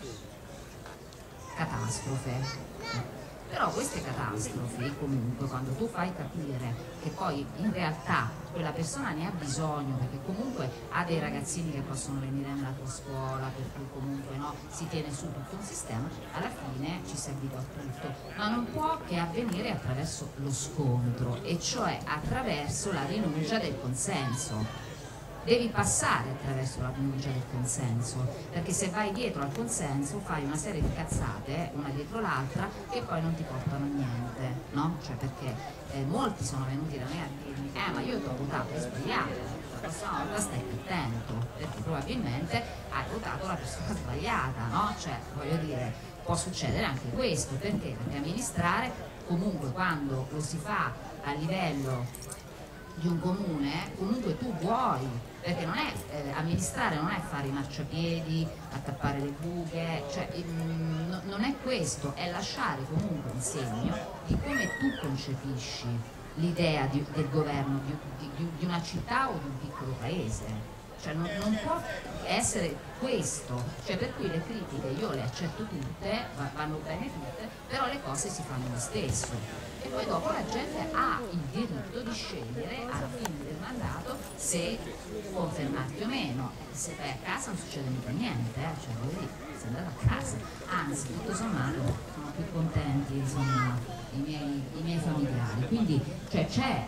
Catastrofe. Però queste catastrofi, comunque, quando tu fai capire che poi in realtà quella persona ne ha bisogno, perché comunque ha dei ragazzini che possono venire nella tua scuola, per cui comunque no, si tiene su tutto un sistema, alla fine ci si abita a tutto, ma non può che avvenire attraverso lo scontro, e cioè attraverso la rinuncia del consenso. Devi passare attraverso la rinuncia del consenso, perché se vai dietro al consenso fai una serie di cazzate, una dietro l'altra, che poi non ti portano a niente, no? Cioè perché molti sono venuti da me a dirmi ma io ti ho votato, è sbagliato, la prossima volta stai più attento, perché probabilmente hai votato la persona sbagliata, no? Cioè, voglio dire, può succedere anche questo, perché amministrare comunque quando lo si fa a livello di un comune, comunque tu vuoi, perché non è amministrare, non è fare i marciapiedi, attappare le buche, cioè non è questo, è lasciare comunque un segno di come tu concepisci l'idea del governo di una città o di un piccolo paese. Cioè non può essere questo, cioè per cui le critiche io le accetto tutte, vanno bene tutte, però le cose si fanno lo stesso. E poi dopo la gente ha il diritto di scegliere alla fine del mandato se confermarti o meno. Se vai a casa non succede mica niente, cioè voglio dire, sei andato a casa, anzi tutto sommato sono più contenti insomma i miei familiari, quindi cioè, c'è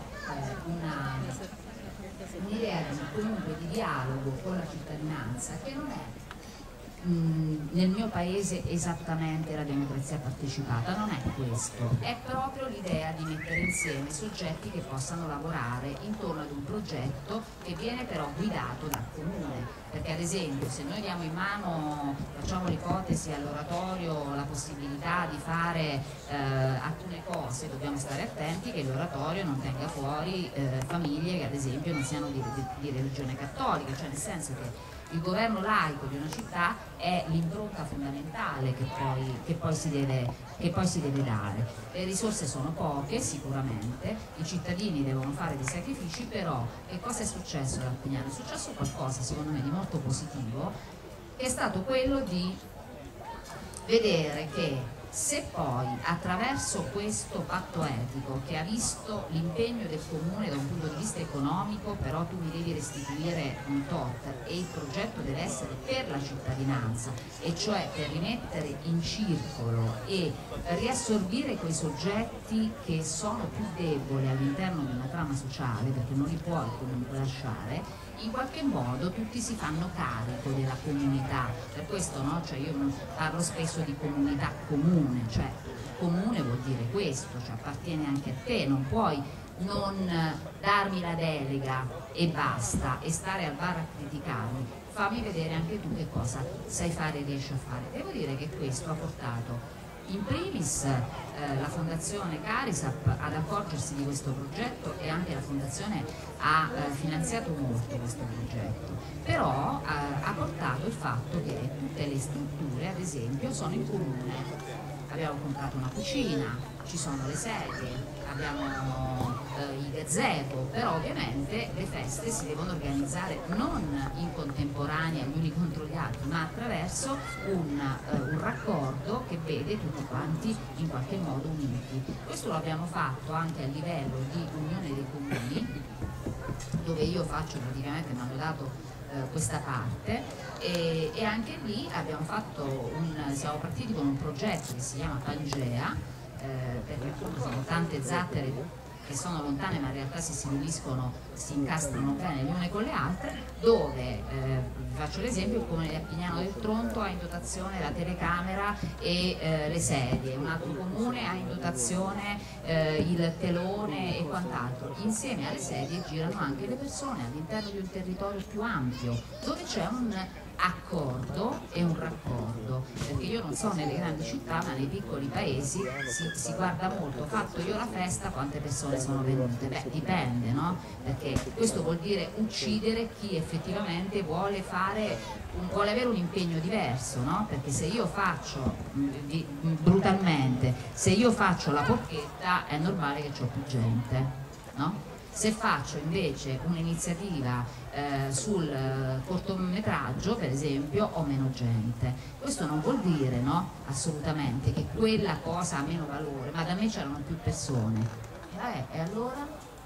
un'idea comunque di dialogo con la cittadinanza che non è nel mio paese esattamente la democrazia partecipata, non è questo, è proprio l'idea di mettere insieme soggetti che possano lavorare intorno ad un progetto che viene però guidato dal comune, perché ad esempio se noi diamo in mano, facciamo l'ipotesi all'oratorio la possibilità di fare alcune cose, dobbiamo stare attenti che l'oratorio non tenga fuori famiglie che ad esempio non siano di religione cattolica, cioè nel senso che il governo laico di una città è l'impronta fondamentale che poi si deve dare. Le risorse sono poche sicuramente, i cittadini devono fare dei sacrifici, però che cosa è successo ad Alpignano? È successo qualcosa secondo me di molto positivo, che è stato quello di vedere che se poi attraverso questo patto etico che ha visto l'impegno del comune da un punto di vista economico, però tu mi devi restituire un tot e il progetto deve essere per la cittadinanza, e cioè per rimettere in circolo e riassorbire quei soggetti che sono più deboli all'interno di una trama sociale, perché non li puoi comunque lasciare, in qualche modo tutti si fanno carico della comunità. Per questo no? Cioè io parlo spesso di comunità comune, cioè comune vuol dire questo, cioè appartiene anche a te, non puoi non darmi la delega e basta e stare al bar a criticarmi, fammi vedere anche tu che cosa sai fare e riesci a fare. Devo dire che questo ha portato in primis la Fondazione Carisap ad accorgersi di questo progetto, e anche la Fondazione ha finanziato molto questo progetto, però ha portato il fatto che tutte le strutture ad esempio sono in comune. Abbiamo comprato una cucina, ci sono le sedie, abbiamo i gazebo, però ovviamente le feste si devono organizzare non in contemporanea gli uni contro gli altri, ma attraverso un raccordo che vede tutti quanti in qualche modo uniti. Questo lo abbiamo fatto anche a livello di Unione dei Comuni, dove io faccio praticamente, mi hanno dato questa parte, e anche lì siamo partiti con un progetto che si chiama Pangea, perché appunto sono tante zattere che sono lontane ma in realtà si uniscono, si incastrano bene le une con le altre, dove, vi faccio l'esempio, il comune di Appignano del Tronto ha in dotazione la telecamera e le sedie, un altro comune ha in dotazione il telone e quant'altro. Insieme alle sedie girano anche le persone all'interno di un territorio più ampio, dove c'è un accordo e un raccordo, perché io non so nelle grandi città, ma nei piccoli paesi si guarda molto, fatto io la festa, quante persone sono venute, beh dipende, no? Perché questo vuol dire uccidere chi effettivamente vuole avere un impegno diverso, no? Perché se io faccio brutalmente, se io faccio la porchetta è normale che c'ho più gente, no? Se faccio invece un'iniziativa sul cortometraggio, per esempio, ho meno gente. Questo non vuol dire, no, assolutamente, che quella cosa ha meno valore, ma da me c'erano più persone. E allora?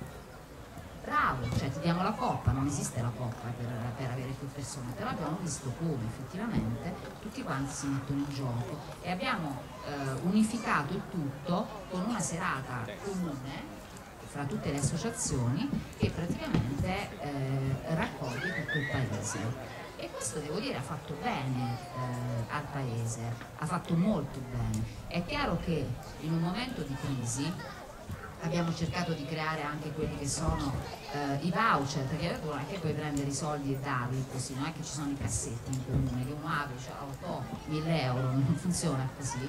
Bravo, cioè ti diamo la coppa, non esiste la coppa per avere più persone, però abbiamo visto come effettivamente tutti quanti si mettono in gioco e abbiamo unificato il tutto con una serata comune fra tutte le associazioni che praticamente raccoglie tutto il paese, e questo devo dire ha fatto bene al paese, ha fatto molto bene. È chiaro che in un momento di crisi abbiamo cercato di creare anche quelli che sono i voucher, perché non è che puoi prendere i soldi e darli così, non è che ci sono i cassetti in comune che uno apre, cioè 1000 euro, non funziona così.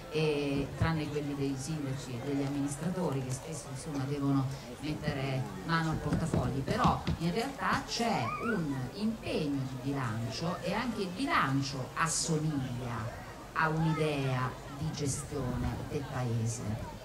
E tranne quelli dei sindaci e degli amministratori che spesso insomma devono mettere mano al portafogli, però in realtà c'è un impegno di bilancio e anche il bilancio assomiglia a un'idea di gestione del paese.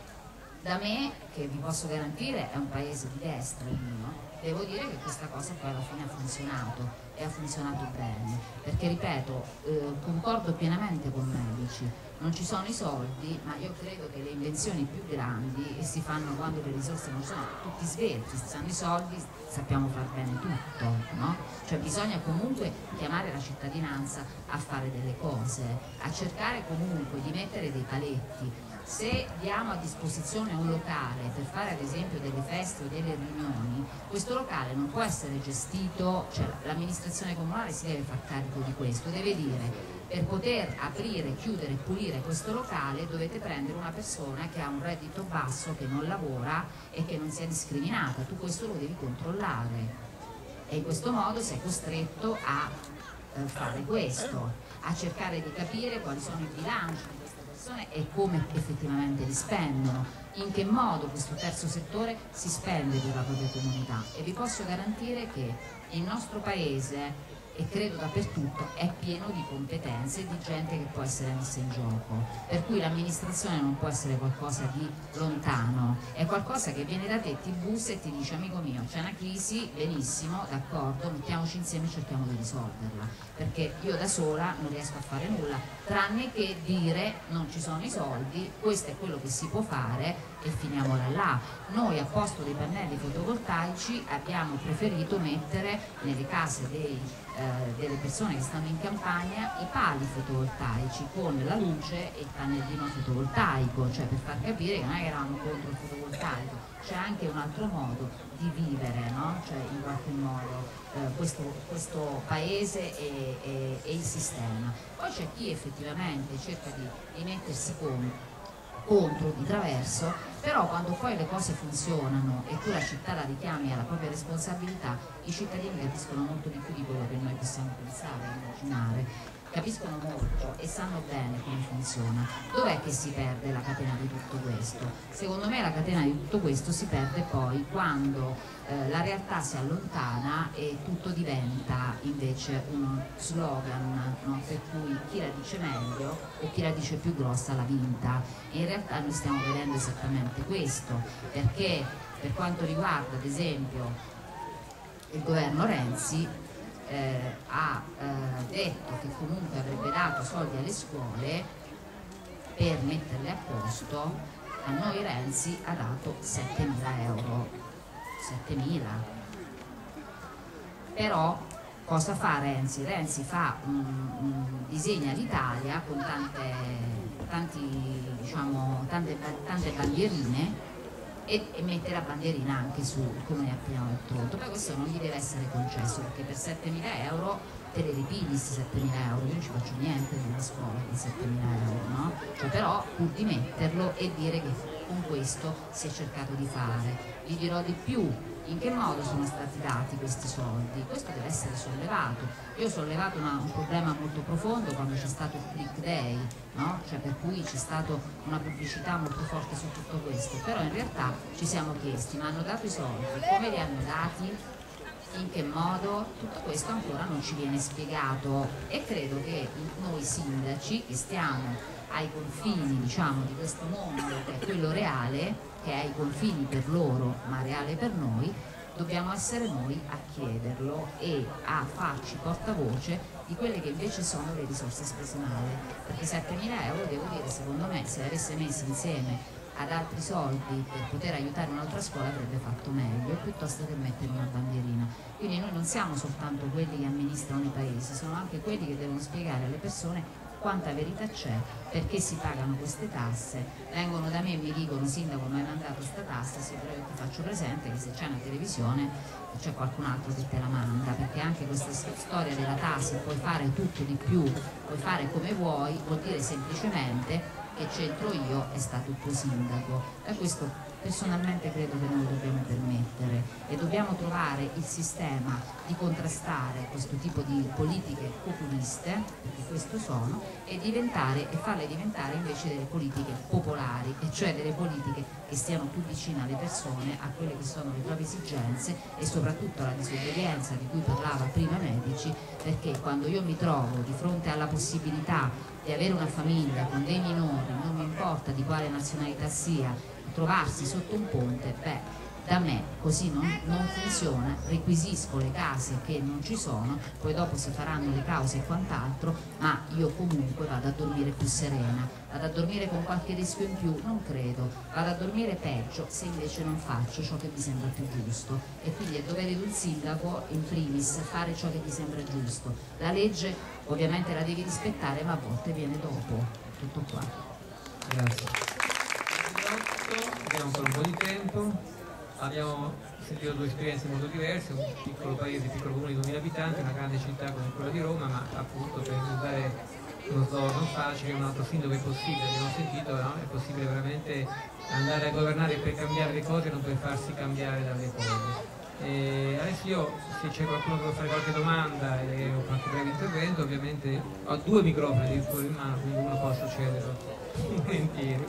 Da me, che vi posso garantire è un paese di destra il mio, devo dire che questa cosa poi alla fine ha funzionato e ha funzionato bene, perché ripeto, concordo pienamente con Medici, non ci sono i soldi, ma io credo che le invenzioni più grandi si fanno quando le risorse non sono tutti svelti, se hanno i soldi sappiamo far bene tutto, no? Cioè bisogna comunque chiamare la cittadinanza a fare delle cose, a cercare comunque di mettere dei paletti. Se diamo a disposizione un locale per fare ad esempio delle feste o delle riunioni, questo locale non può essere gestito, cioè l'amministrazione comunale si deve far carico di questo, deve dire per poter aprire, chiudere e pulire questo locale dovete prendere una persona che ha un reddito basso, che non lavora e che non sia discriminata, tu questo lo devi controllare e in questo modo sei costretto a fare questo, a cercare di capire quali sono i bilanci e come effettivamente li spendono, in che modo questo terzo settore si spende per la propria comunità, e vi posso garantire che il nostro paese, e credo dappertutto, è pieno di competenze e di gente che può essere messa in gioco, per cui l'amministrazione non può essere qualcosa di lontano, è qualcosa che viene da te, ti bussa e ti dice amico mio c'è una crisi, benissimo, d'accordo, mettiamoci insieme e cerchiamo di risolverla, perché io da sola non riesco a fare nulla, tranne che dire non ci sono i soldi, questo è quello che si può fare e finiamola là. Noi a posto dei pannelli fotovoltaici abbiamo preferito mettere nelle case delle persone che stanno in campagna i pali fotovoltaici con la luce e il pannellino fotovoltaico, cioè per far capire che non è che eravamo contro il fotovoltaico, c'è anche un altro modo di vivere, no? Cioè in qualche modo questo paese e il sistema. Poi c'è chi effettivamente cerca di mettersi contro, di traverso, però quando poi le cose funzionano e tu la città la richiami alla propria responsabilità, i cittadini capiscono molto di più di quello che noi possiamo pensare e immaginare, capiscono molto e sanno bene come funziona. Dov'è che si perde la catena di tutto questo? Secondo me la catena di tutto questo si perde poi quando la realtà si allontana e tutto diventa invece uno slogan, no? Per cui chi la dice meglio o chi la dice più grossa l'ha vinta, e in realtà noi stiamo vedendo esattamente questo, perché per quanto riguarda ad esempio il governo Renzi ha detto che comunque avrebbe dato soldi alle scuole per metterle a posto, a noi Renzi ha dato 7.000 euro. 7.000. Però cosa fa Renzi? Renzi fa disegna l'Italia con tante bandierine e mettere a bandierina anche sul comune appena Tronto. Poi questo non gli deve essere concesso, perché per 7.000 euro te le ripigli questi 7.000 euro, io non ci faccio niente nella scuola con 7.000 euro, no? Cioè, però pur di metterlo e dire che con questo si è cercato di fare. Vi dirò di più, in che modo sono stati dati questi soldi? Questo deve essere sollevato. Io ho sollevato un problema molto profondo quando c'è stato il Click Day, no? Cioè, per cui c'è stata una pubblicità molto forte su tutto questo, però in realtà ci siamo chiesti, ma hanno dato i soldi, come li hanno dati? In che modo? Tutto questo ancora non ci viene spiegato, e credo che noi sindaci, che stiamo ai confini, diciamo, di questo mondo che è quello reale, che è ai confini per loro ma reale per noi, dobbiamo essere noi a chiederlo e a farci portavoce di quelle che invece sono le risorse spese male, perché 7.000 euro, devo dire, secondo me, se le avesse messi insieme ad altri soldi per poter aiutare un'altra scuola avrebbe fatto meglio, piuttosto che mettere una bandierina. Quindi noi non siamo soltanto quelli che amministrano i paesi, sono anche quelli che devono spiegare alle persone quanta verità c'è, perché si pagano queste tasse. Vengono da me e mi dicono: sindaco, mi hai mandato questa tassa? Sì, però io ti faccio presente che se c'è una televisione c'è qualcun altro che te la manda, perché anche questa storia della tassa, puoi fare tutto di più, puoi fare come vuoi, vuol dire semplicemente che c'entro io, è stato il tuo sindaco. E questo personalmente credo che noi dobbiamo permettere, e dobbiamo trovare il sistema di contrastare questo tipo di politiche populiste, perché questo sono, e farle diventare invece delle politiche popolari, e cioè delle politiche che stiano più vicine alle persone, a quelle che sono le proprie esigenze e soprattutto alla disobbedienza di cui parlava prima Medici, perché quando io mi trovo di fronte alla possibilità di avere una famiglia con dei minori, non mi importa di quale nazionalità sia, trovarsi sotto un ponte, beh, da me così non funziona. Requisisco le case che non ci sono, poi dopo si faranno le cause e quant'altro, ma io comunque vado a dormire più serena, vado a dormire con qualche rischio in più, non credo, vado a dormire peggio se invece non faccio ciò che mi sembra più giusto, e quindi è dovere di un sindaco in primis fare ciò che gli sembra giusto. La legge ovviamente la devi rispettare, ma a volte viene dopo. Tutto qua. Grazie. Abbiamo ancora un po' di tempo, abbiamo sentito due esperienze molto diverse, un piccolo paese, un piccolo comune di 2.000 abitanti, una grande città come quella di Roma, ma appunto per usare uno slogan non facile, un altro sindaco è possibile, abbiamo sentito, no? È possibile veramente andare a governare per cambiare le cose, non per farsi cambiare dalle cose. Adesso io, se c'è qualcuno che vuole fare qualche domanda o qualche breve intervento, ovviamente ho 2 microfoni addirittura in mano, quindi uno posso cederlo volentieri.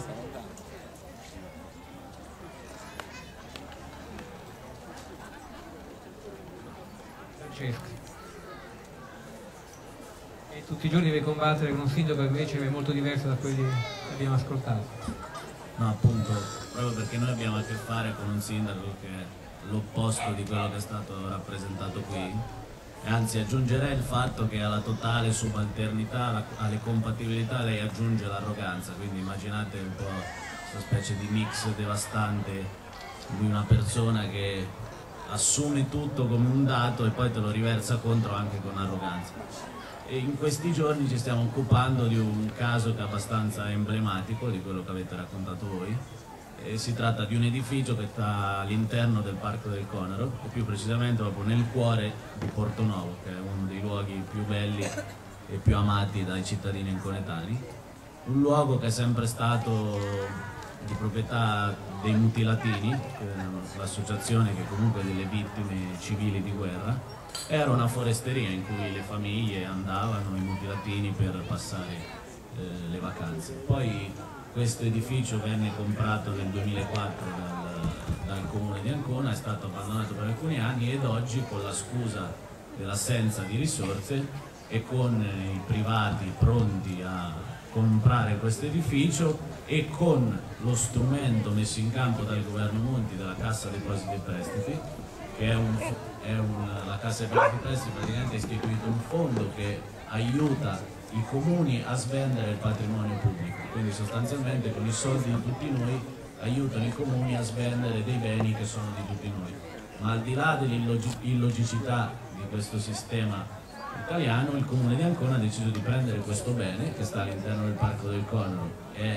E tutti i giorni deve combattere con un sindaco che invece è molto diverso da quelli che abbiamo ascoltato. No, appunto, proprio perché noi abbiamo a che fare con un sindaco che è l'opposto di quello che è stato rappresentato qui, e anzi aggiungerei il fatto che alla totale subalternità, alle compatibilità, lei aggiunge l'arroganza, quindi immaginate un po' questa specie di mix devastante di una persona che assume tutto come un dato e poi te lo riversa contro anche con arroganza. E in questi giorni ci stiamo occupando di un caso che è abbastanza emblematico di quello che avete raccontato voi, e si tratta di un edificio che sta all'interno del Parco del Conero, e più precisamente proprio nel cuore di Portonovo, che è uno dei luoghi più belli e più amati dai cittadini anconetani, un luogo che è sempre stato di proprietà dei Mutilatini, l'associazione che comunque delle vittime civili di guerra. Era una foresteria in cui le famiglie andavano, i Mutilatini, per passare le vacanze. Poi questo edificio venne comprato nel 2004 dal comune di Ancona, è stato abbandonato per alcuni anni, ed oggi, con la scusa dell'assenza di risorse e con i privati pronti a comprare questo edificio, e con lo strumento messo in campo dal governo Monti della Cassa Depositi e Prestiti, che è la Cassa Depositi e Prestiti praticamente ha istituito un fondo che aiuta i comuni a svendere il patrimonio pubblico, quindi sostanzialmente con i soldi di tutti noi aiutano i comuni a svendere dei beni che sono di tutti noi. Ma al di là dell'illogicità di questo sistema italiano, il comune di Ancona ha deciso di prendere questo bene che sta all'interno del Parco del Conero e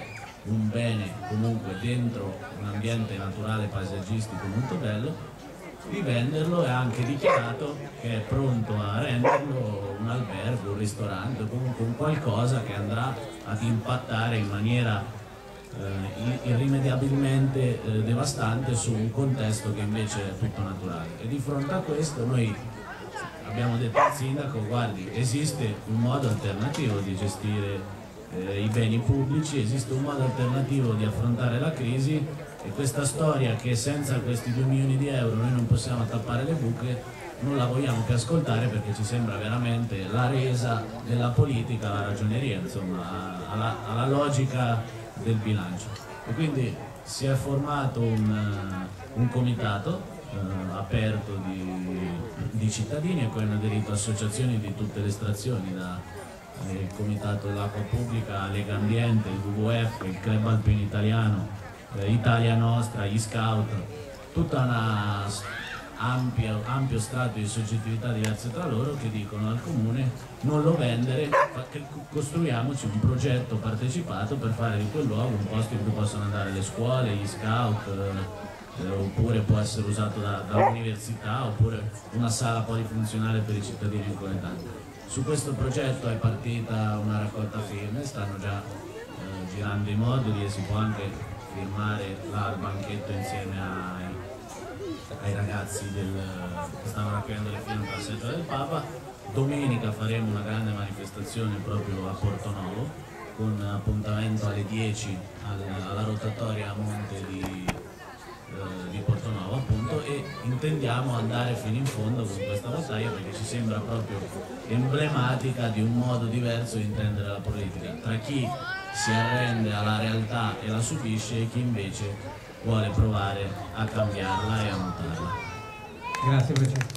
un bene comunque dentro un ambiente naturale paesaggistico molto bello, di venderlo, e ha anche dichiarato che è pronto a renderlo un albergo, un ristorante o comunque un qualcosa che andrà ad impattare in maniera irrimediabilmente devastante su un contesto che invece è tutto naturale. E di fronte a questo noi abbiamo detto al sindaco: guardi, esiste un modo alternativo di gestire i beni pubblici, esiste un modo alternativo di affrontare la crisi, e questa storia che senza questi 2 milioni di euro noi non possiamo tappare le buche non la vogliamo più ascoltare, perché ci sembra veramente la resa della politica alla ragioneria, insomma alla logica del bilancio. E quindi si è formato un comitato aperto di cittadini, a cui hanno aderito associazioni di tutte le estrazioni, il Comitato dell'Acqua Pubblica, Lega Ambiente, il WWF, il Club Alpino Italiano, Italia Nostra, gli Scout, tutta una ampio strato di soggettività diverse tra loro, che dicono al comune: non lo vendere, costruiamoci un progetto partecipato per fare di quel luogo un posto in cui possono andare le scuole, gli scout, oppure può essere usato dall'università, oppure una sala polifunzionale per i cittadini incoetanti. Su questo progetto è partita una raccolta firme, stanno già girando i moduli e si può anche firmare al banchetto insieme ai ragazzi che stanno raccogliendo le firme per la setta del Papa. Domenica faremo una grande manifestazione proprio a Portonovo, con appuntamento alle 10 alla rotatoria a monte di Portonovo, appunto, e intendiamo andare fino in fondo con questa battaglia, perché ci sembra proprio emblematica di un modo diverso di intendere la politica, tra chi si arrende alla realtà e la subisce e chi invece vuole provare a cambiarla e a mutarla. Grazie Francesco.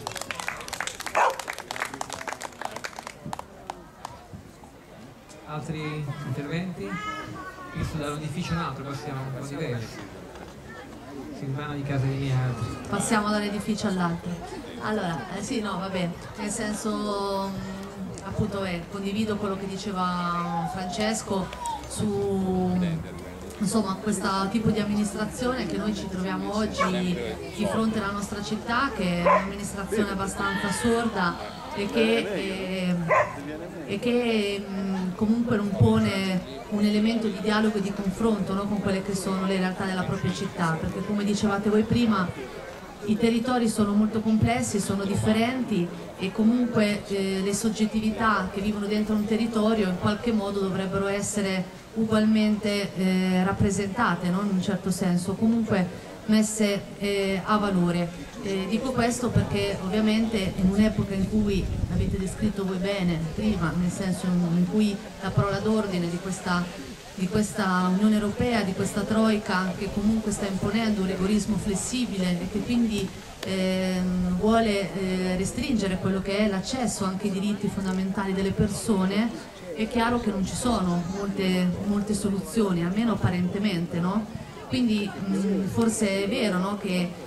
Altri interventi? Visto da un edificio a un altro, passiamo un po' diversi. Silvana di Casa di Altri. Passiamo da un edificio all'altro. Allora, sì, no, vabbè, nel senso, appunto, condivido quello che diceva Francesco su, insomma, questo tipo di amministrazione che noi ci troviamo oggi di fronte alla nostra città, che è un'amministrazione abbastanza sorda e che comunque non pone un elemento di dialogo e di confronto, no, con quelle che sono le realtà della propria città, perché come dicevate voi prima i territori sono molto complessi, sono differenti, e comunque le soggettività che vivono dentro un territorio in qualche modo dovrebbero essere ugualmente rappresentate, no? In un certo senso, comunque messe a valore. Dico questo perché ovviamente in un'epoca in cui, avete descritto voi bene prima, nel senso in cui la parola d'ordine di questa Unione Europea, di questa Troica, che comunque sta imponendo un rigorismo flessibile e che quindi vuole restringere quello che è l'accesso anche ai diritti fondamentali delle persone, è chiaro che non ci sono molte soluzioni, almeno apparentemente, no? Quindi forse è vero, no, che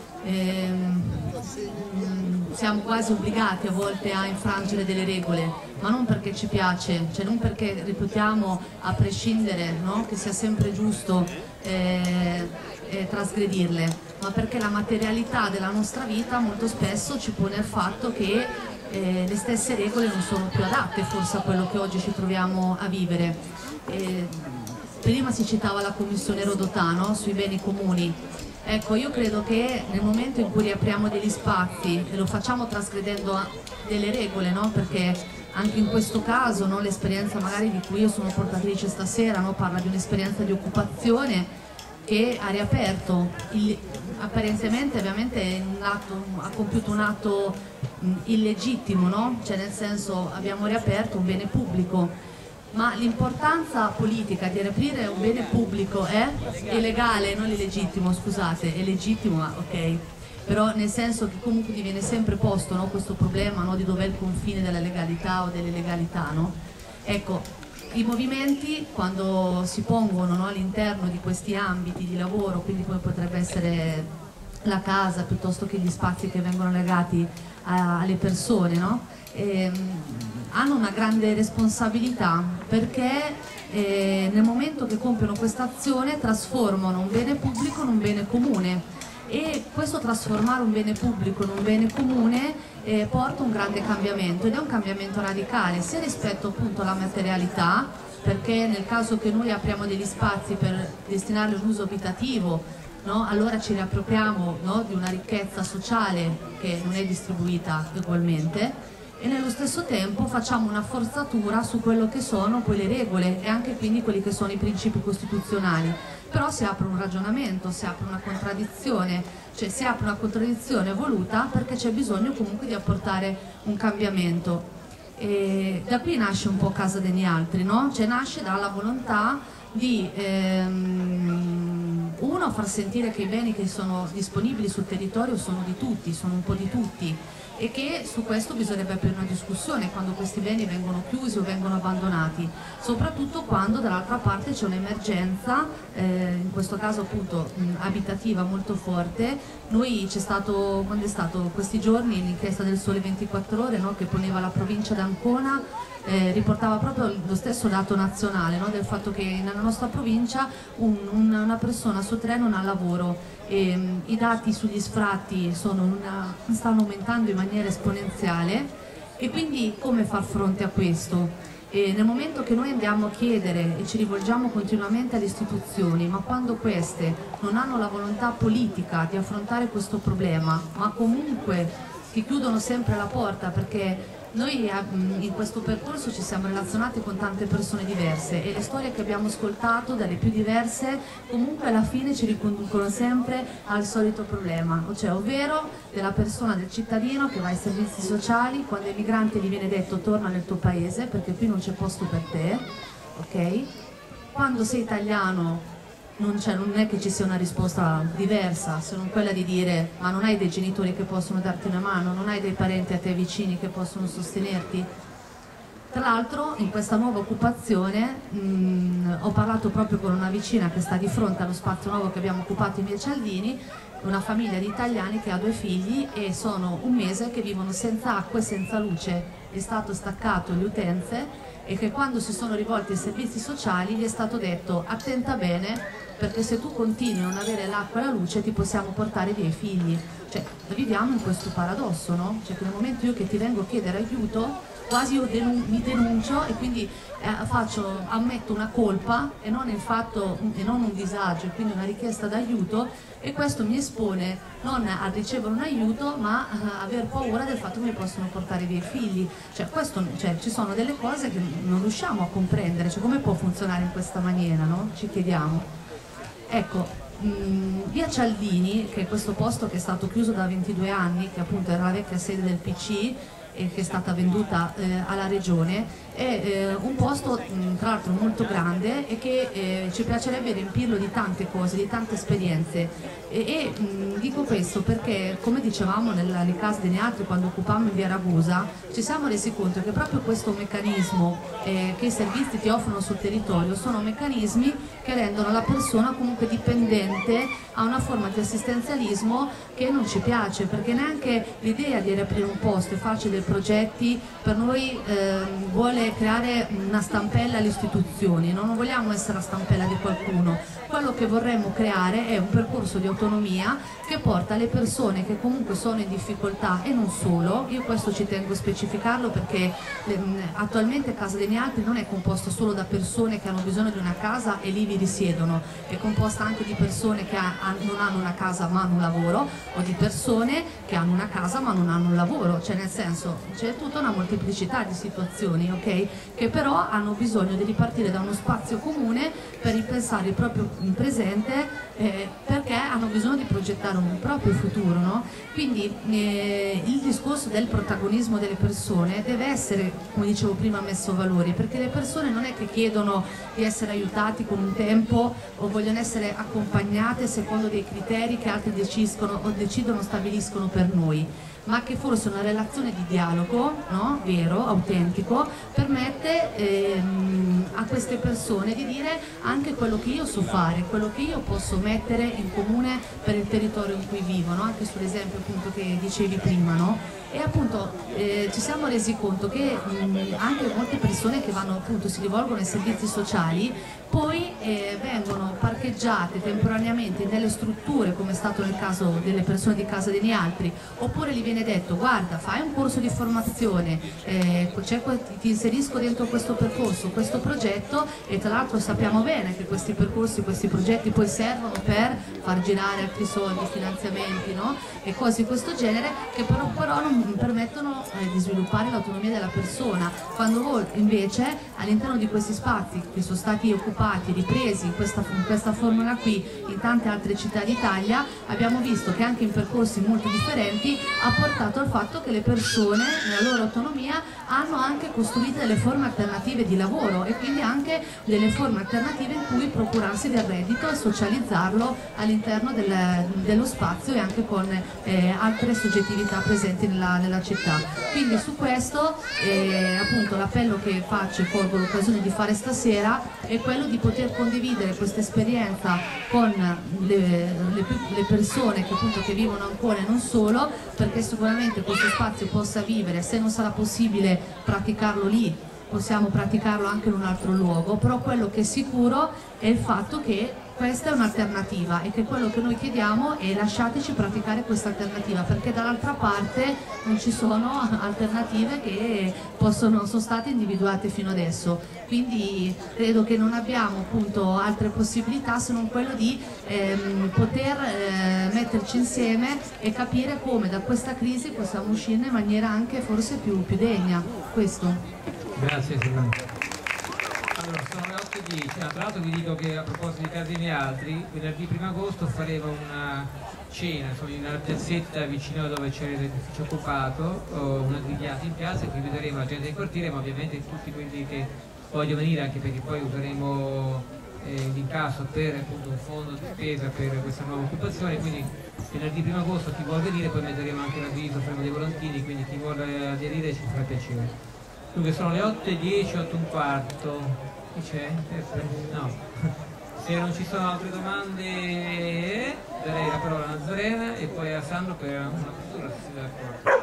siamo quasi obbligati a volte a infrangere delle regole, ma non perché ci piace, cioè non perché reputiamo a prescindere, no, che sia sempre giusto trasgredirle, ma perché la materialità della nostra vita molto spesso ci pone al fatto che le stesse regole non sono più adatte forse a quello che oggi ci troviamo a vivere. Prima si citava la Commissione Rodotà, no, sui beni comuni. Ecco, io credo che nel momento in cui riapriamo degli spazi e lo facciamo trasgredendo delle regole, no? Perché anche in questo caso, no, l'esperienza magari di cui io sono portatrice stasera, no, parla di un'esperienza di occupazione che ha riaperto, apparentemente ovviamente ha compiuto un atto illegittimo, no? Cioè nel senso abbiamo riaperto un bene pubblico. Ma l'importanza politica di riaprire un bene pubblico è legale, non illegittimo, scusate, è legittimo, ma ok, però nel senso che comunque viene sempre posto, no, questo problema, no, di dov'è il confine della legalità o dell'illegalità, no? Ecco, i movimenti quando si pongono, no, all'interno di questi ambiti di lavoro, quindi come potrebbe essere la casa piuttosto che gli spazi che vengono legati alle persone, no? Hanno una grande responsabilità, perché nel momento che compiono questa azione trasformano un bene pubblico in un bene comune, e questo trasformare un bene pubblico in un bene comune porta un grande cambiamento, ed è un cambiamento radicale sia rispetto appunto alla materialità, perché nel caso che noi apriamo degli spazi per destinarli all'uso abitativo, no? Allora ci riappropriamo, no? Di una ricchezza sociale che non è distribuita ugualmente, e nello stesso tempo facciamo una forzatura su quello che sono poi le regole e anche quindi quelli che sono i principi costituzionali. Però si apre un ragionamento, si apre una contraddizione, cioè si apre una contraddizione voluta, perché c'è bisogno comunque di apportare un cambiamento. E da qui nasce un po' Casa degli Altri, no? Cioè nasce dalla volontà di uno, far sentire che i beni che sono disponibili sul territorio sono di tutti, sono un po' di tutti, e che su questo bisognerebbe aprire una discussione quando questi beni vengono chiusi o vengono abbandonati, soprattutto quando dall'altra parte c'è un'emergenza, in questo caso appunto abitativa molto forte. Noi c'è stato, quando è stato questi giorni, l'inchiesta del Sole 24 Ore, no, che poneva la provincia d'Ancona, riportava proprio lo stesso dato nazionale, no, del fatto che nella nostra provincia una persona su 3 non ha lavoro. I dati sugli sfratti stanno aumentando in maniera esponenziale, e quindi come far fronte a questo? Nel momento che noi andiamo a chiedere e ci rivolgiamo continuamente alle istituzioni, ma quando queste non hanno la volontà politica di affrontare questo problema, ma comunque ti chiudono sempre la porta, perché noi in questo percorso ci siamo relazionati con tante persone diverse, e le storie che abbiamo ascoltato dalle più diverse comunque alla fine ci riconducono sempre al solito problema, cioè ovvero della persona, del cittadino che va ai servizi sociali, quando ai migranti gli viene detto torna nel tuo paese perché qui non c'è posto per te, ok? Quando sei italiano non è che ci sia una risposta diversa se non quella di dire ma non hai dei genitori che possono darti una mano, non hai dei parenti a te vicini che possono sostenerti. Tra l'altro in questa nuova occupazione ho parlato proprio con una vicina che sta di fronte allo spazio nuovo che abbiamo occupato in via Cialdini, una famiglia di italiani che ha 2 figli e sono un mese che vivono senza acqua e senza luce, è stato staccato le utenze, e che quando si sono rivolti ai servizi sociali gli è stato detto attenta bene, perché se tu continui a non avere l'acqua e la luce ti possiamo portare via i figli. Cioè viviamo in questo paradosso, no? Cioè che nel momento io che ti vengo a chiedere aiuto, quasi io mi denuncio e quindi ammetto una colpa e non un disagio, e quindi una richiesta d'aiuto, e questo mi espone non a ricevere un aiuto ma a aver paura del fatto che mi possono portare via i figli. Cioè ci sono delle cose che non riusciamo a comprendere, cioè come può funzionare in questa maniera, no? Ci chiediamo. Ecco, via Cialdini, che è questo posto che è stato chiuso da 22 anni, che appunto era la vecchia sede del PC e che è stata venduta alla regione, è un posto tra l'altro molto grande e che ci piacerebbe riempirlo di tante cose, di tante esperienze. Dico questo perché, come dicevamo nelle Case degli Altri quando occupammo in via Ragusa, ci siamo resi conto che proprio questo meccanismo che i servizi ti offrono sul territorio sono meccanismi che rendono la persona comunque dipendente a una forma di assistenzialismo che non ci piace, perché neanche l'idea di riaprire un posto e farci dei progetti per noi vuole creare una stampella alle istituzioni, non vogliamo essere la stampella di qualcuno. Quello che vorremmo creare è un percorso di autonomia che porta le persone che comunque sono in difficoltà, e non solo, io questo ci tengo a specificarlo perché attualmente Casa degli Altri non è composta solo da persone che hanno bisogno di una casa e lì vi risiedono, è composta anche di persone che non hanno una casa ma hanno un lavoro, o di persone che hanno una casa ma non hanno un lavoro, cioè nel senso c'è tutta una molteplicità di situazioni, ok? Che però hanno bisogno di ripartire da uno spazio comune per ripensare il proprio presente, perché hanno bisogno di progettare un proprio futuro, no? Quindi il discorso del protagonismo delle persone deve essere, come dicevo prima, messo a valore, perché le persone non è che chiedono di essere aiutati con un tempo o vogliono essere accompagnate secondo dei criteri che altri decidono, stabiliscono per noi, ma che forse una relazione di dialogo, no? Vero, autentico, permette a queste persone di dire anche quello che io so fare, quello che io posso mettere in comune per il territorio in cui vivono, anche sull'esempio appunto che dicevi prima, no? E appunto ci siamo resi conto che anche molte persone che vanno appunto, si rivolgono ai servizi sociali, poi vengono parcheggiate temporaneamente nelle strutture, come è stato nel caso delle persone di Casa dei Altri, oppure gli viene detto: guarda, fai un corso di formazione, ti inserisco dentro questo percorso, questo progetto, e tra l'altro sappiamo bene che questi percorsi, questi progetti poi servono per far girare altri soldi, finanziamenti, no? E cose di questo genere, che però non permettono di sviluppare l'autonomia della persona, quando voi invece all'interno di questi spazi che sono stati occupati, ripresi in questa formula qui in tante altre città d'Italia, abbiamo visto che anche in percorsi molto differenti ha portato al fatto che le persone nella loro autonomia hanno anche costruito delle forme alternative di lavoro, e quindi anche delle forme alternative in cui procurarsi del reddito e socializzarlo all'interno dello spazio, e anche con altre soggettività presenti nella città. Quindi su questo appunto l'appello che faccio e colgo l'occasione di fare stasera è quello di poter condividere questa esperienza con le persone che appunto che vivono ancora e non solo, perché sicuramente questo spazio possa vivere. Se non sarà possibile praticarlo lì, possiamo praticarlo anche in un altro luogo, però quello che è sicuro è il fatto che questa è un'alternativa, e che quello che noi chiediamo è: lasciateci praticare questa alternativa, perché dall'altra parte non ci sono alternative che sono state individuate fino adesso. Quindi credo che non abbiamo appunto altre possibilità se non quello di poter metterci insieme e capire come da questa crisi possiamo uscirne in maniera anche forse più degna. Questo. Grazie Silvana. Allora, sono le 8:10. Tra l'altro vi dico che a proposito di Casa dei Altri, venerdì 1 agosto faremo una cena, sono in una piazzetta vicino dove c'è l'edificio occupato, una grigliata in piazza, qui vedremo la gente del quartiere, ma ovviamente tutti quelli che vogliono venire, anche perché poi useremo l'incasso per appunto un fondo di spesa per questa nuova occupazione. Quindi venerdì 1 agosto chi vuole venire, poi metteremo anche l'avviso, faremo dei volantini, quindi chi vuole aderire ci farà piacere. Dunque sono le 8:10, 8:15. Chi c'è? No. Se non ci sono altre domande darei la parola a Nazarena e poi a Sandro per una apertura, se siete d'accordo.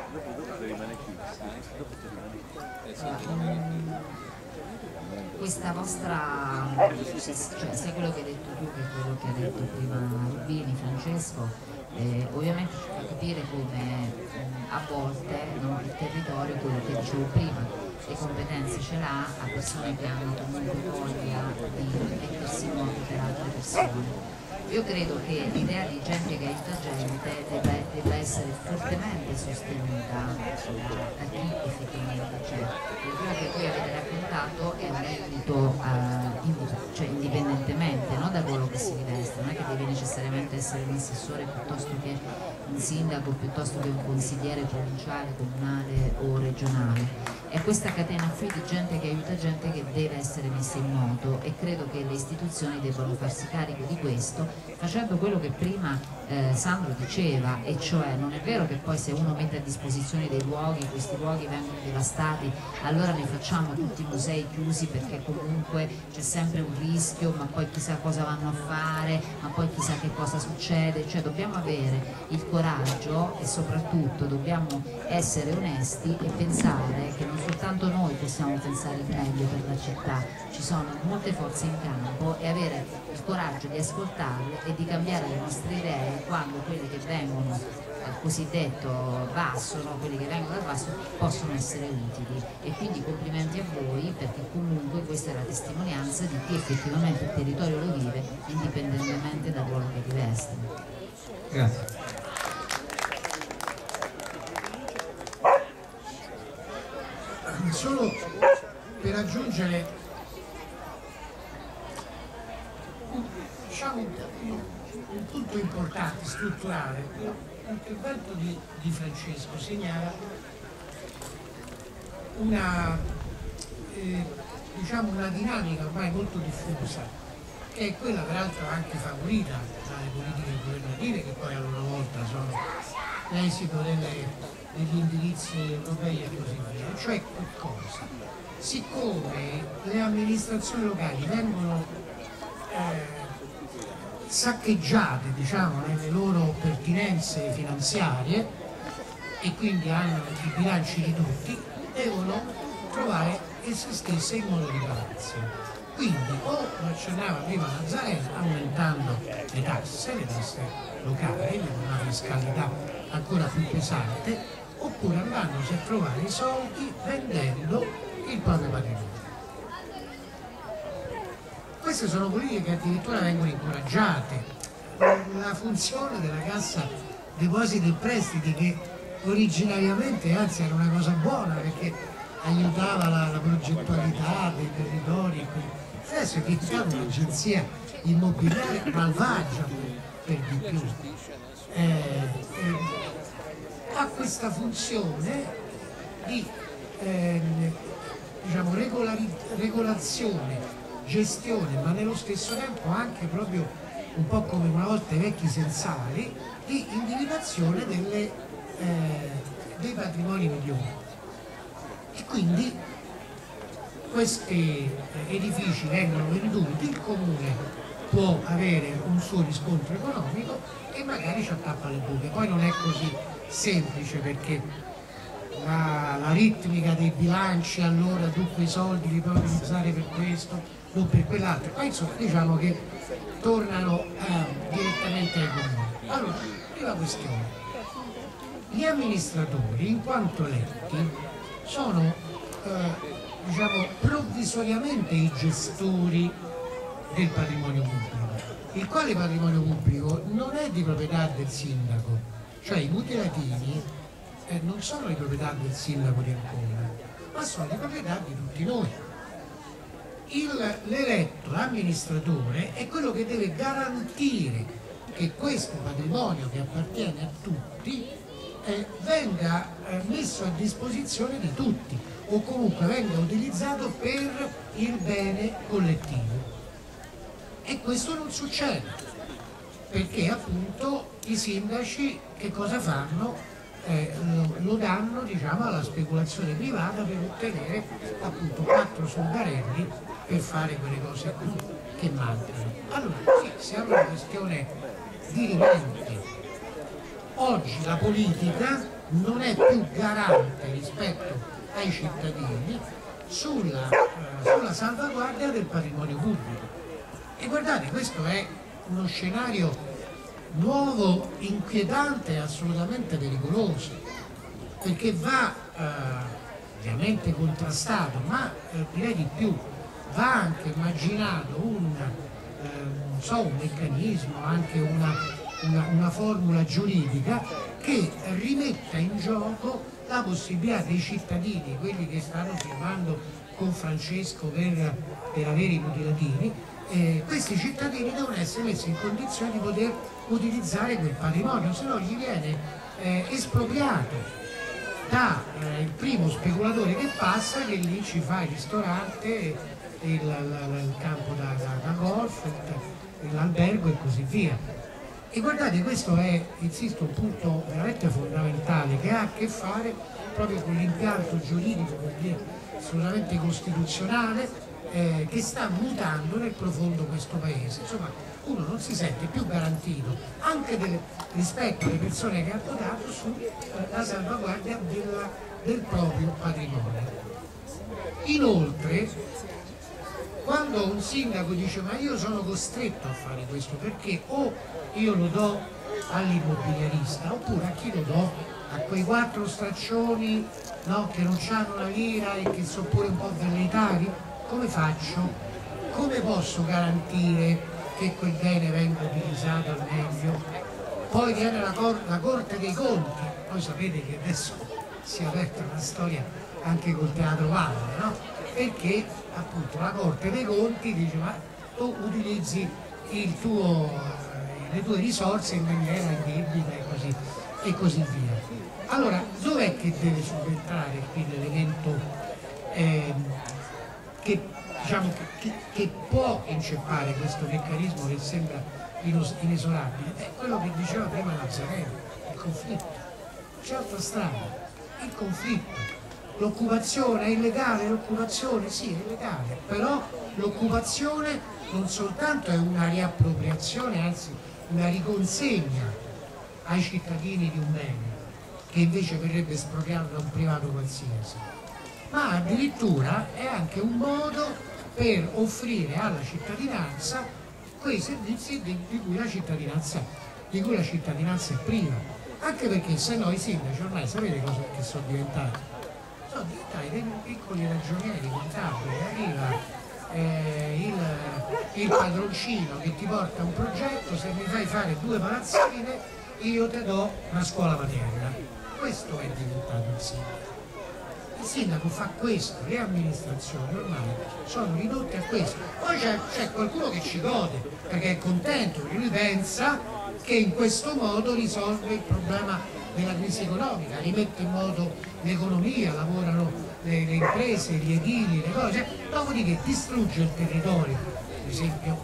Questa vostra, cioè sia quello che hai detto tu che quello che ha detto prima Rubini, Francesco, ovviamente ci fa capire come a volte il territorio, quello che dicevo prima, le competenze ce l'ha, a persone che hanno comunque voglia di mettersi in moto per altre persone. Io credo che l'idea di gente che aiuta gente debba essere fortemente sostenuta da chi effettivamente c'è. Quello che voi avete raccontato è un aiuto cioè indipendentemente, no, dal ruolo che si riveste, non è che deve necessariamente essere un assessore piuttosto che un sindaco, piuttosto che un consigliere provinciale, comunale o regionale. È questa catena qui di gente che aiuta gente che deve essere messa in moto, e credo che le istituzioni debbano farsi carico di questo, facendo quello che prima Sandro diceva, e cioè non è vero che poi se uno mette a disposizione dei luoghi, questi luoghi vengono devastati, allora ne facciamo tutti musei chiusi, perché comunque c'è sempre un rischio, ma poi chissà cosa vanno a fare, ma poi chissà che cosa succede. Cioè dobbiamo avere il coraggio e soprattutto dobbiamo essere onesti e pensare che non soltanto noi possiamo pensare il meglio per la città, ci sono molte forze in campo, e avere il coraggio di ascoltarle e di cambiare le nostre idee quando quelli che vengono dal cosiddetto basso, no? Quelli che vengono dal basso possono essere utili. E quindi complimenti a voi, perché comunque questa è la testimonianza di chi effettivamente il territorio lo vive, indipendentemente dal ruolo che riveste. Grazie. Solo per aggiungere diciamo un punto importante, strutturale, l'intervento di Francesco segnala una dinamica ormai molto diffusa, che è quella peraltro anche favorita dalle politiche governative, che poi a loro volta sono l'esito degli indirizzi europei e così via. Cioè che cosa? Siccome le amministrazioni locali vengono saccheggiate, diciamo, nelle loro pertinenze finanziarie e quindi hanno i bilanci di tutti, devono trovare esse stesse in modo di pagarsi. Quindi o lo accennava prima Nazareno, aumentando le tasse locali, una fiscalità ancora più pesante, oppure andandosi a trovare i soldi vendendo il proprio patrimonio. Queste sono politiche che addirittura vengono incoraggiate. La funzione della Cassa Depositi e Prestiti, che originariamente anzi era una cosa buona perché aiutava la progettualità dei territori, adesso è diventata un'agenzia immobiliare malvagia per di più. Ha questa funzione di diciamo, regolazione, gestione, ma nello stesso tempo anche proprio un po' come una volta i vecchi sensali, di individuazione dei patrimoni migliori. E quindi questi edifici vengono venduti, il comune può avere un suo riscontro economico e magari ci attappa le buche. Poi non è così semplice perché la ritmica dei bilanci, allora tu quei soldi li puoi utilizzare per questo, non per quell'altro. Poi insomma diciamo che tornano direttamente ai comuni. Allora, prima questione. Gli amministratori, in quanto eletti, sono diciamo, provvisoriamente i gestori del patrimonio pubblico, il quale patrimonio pubblico non è di proprietà del sindaco, cioè i mutilativi non sono di proprietà del sindaco di Ancona, ma sono di proprietà di tutti noi. L'eletto amministratore è quello che deve garantire che questo patrimonio che appartiene a tutti venga messo a disposizione di tutti o comunque venga utilizzato per il bene collettivo. E questo non succede perché appunto i sindaci che cosa fanno? Lo danno, diciamo, alla speculazione privata per ottenere appunto 4 soldarelli per fare quelle cose qui che mancano. Allora sì, siamo una questione dirimente. Oggi la politica non è più garante rispetto ai cittadini sulla salvaguardia del patrimonio pubblico. E guardate, questo è uno scenario nuovo, inquietante e assolutamente pericoloso, perché va ovviamente contrastato, ma direi di più, va anche immaginato un meccanismo, anche una formula giuridica che rimetta in gioco la possibilità dei cittadini, quelli che stanno firmando con Francesco per avere i mutilativi, questi cittadini devono essere messi in condizione di poter utilizzare quel patrimonio, se no gli viene espropriato da il primo speculatore che passa, che lì ci fa il ristorante, il campo da golf, l'albergo e così via. E guardate, questo è, insisto, un punto veramente fondamentale che ha a che fare proprio con l'impianto giuridico, per dire, assolutamente costituzionale, che sta mutando nel profondo questo paese. Insomma, uno non si sente più garantito anche rispetto alle persone che ha votato sulla salvaguardia del proprio patrimonio. Inoltre, quando un sindaco dice ma io sono costretto a fare questo perché o io lo do all'immobiliarista oppure a chi lo do? A quei 4 straccioni, no, che non hanno una lira e che sono pure un po' velleitari? Come faccio? Come posso garantire che quel bene venga utilizzato al meglio? Poi viene la Corte dei Conti, voi sapete che adesso si è aperta una storia anche col Teatro Valle, no? Perché appunto la Corte dei Conti dice ma tu utilizzi le tue risorse in maniera indebita e così via. Allora, dov'è che deve subentrare qui l'elemento che può inceppare questo meccanismo che sembra inesorabile? È quello che diceva prima Nazareno, il conflitto. C'è altra strada, il conflitto. l'occupazione è illegale, l'occupazione sì è illegale, però l'occupazione non soltanto è una riappropriazione, anzi una riconsegna ai cittadini di un bene che invece verrebbe espropriato da un privato qualsiasi, ma addirittura è anche un modo per offrire alla cittadinanza quei servizi di cui la cittadinanza è priva, anche perché se no i sindaci ormai sapete cosa che sono diventati? Sono diventati dei piccoli ragionieri contabili, arriva il padroncino che ti porta un progetto, se mi fai fare 2 palazzine io ti do una scuola materna. Questo è diventato il sindaco. Il sindaco fa questo, le amministrazioni ormai sono ridotte a questo. Poi c'è qualcuno che ci gode perché è contento, perché lui pensa che in questo modo risolve il problema della crisi economica, rimette in moto l'economia, lavorano le imprese, gli edili, le cose, dopodiché distrugge il territorio, per esempio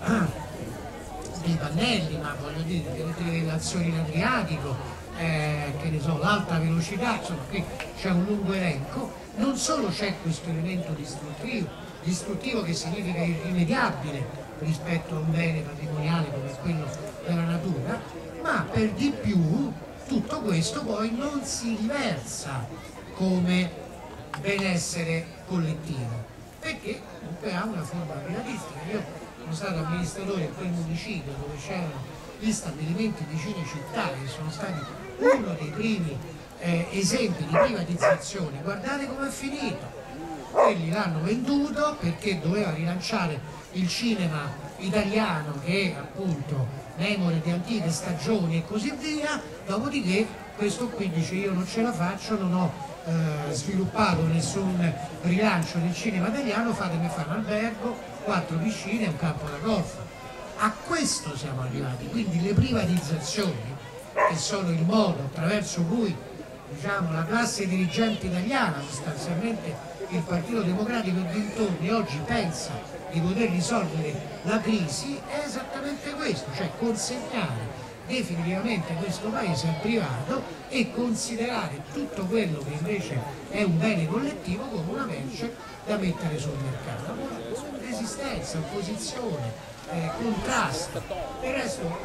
dei pannelli, ma voglio dire, delle relazioni in Adriatico, che ne so, l'alta velocità, insomma qui c'è un lungo elenco. Non solo c'è questo elemento distruttivo che significa irrimediabile rispetto a un bene patrimoniale come quello della natura, ma per di più tutto questo poi non si riversa come benessere collettivo, perché comunque ha una forma privatistica. Io sono stato amministratore in quel municipio dove c'erano gli stabilimenti di Cinecittà che sono stati uno dei primi esempi di privatizzazione. Guardate come è finito, quelli l'hanno venduto perché doveva rilanciare il cinema italiano che è appunto memore di antiche stagioni e così via, dopodiché questo qui dice io non ce la faccio, non ho sviluppato nessun rilancio del cinema italiano, fatemi fare un albergo, 4 piscine e un campo da golf. A questo siamo arrivati, quindi le privatizzazioni, che sono il modo attraverso cui diciamo, la classe dirigente italiana, sostanzialmente il Partito Democratico e dintorni, oggi pensa di poter risolvere la crisi, è esattamente questo, cioè consegnare definitivamente questo paese al privato e considerare tutto quello che invece è un bene collettivo come una merce da mettere sul mercato. Resistenza, opposizione, contrasto. Del resto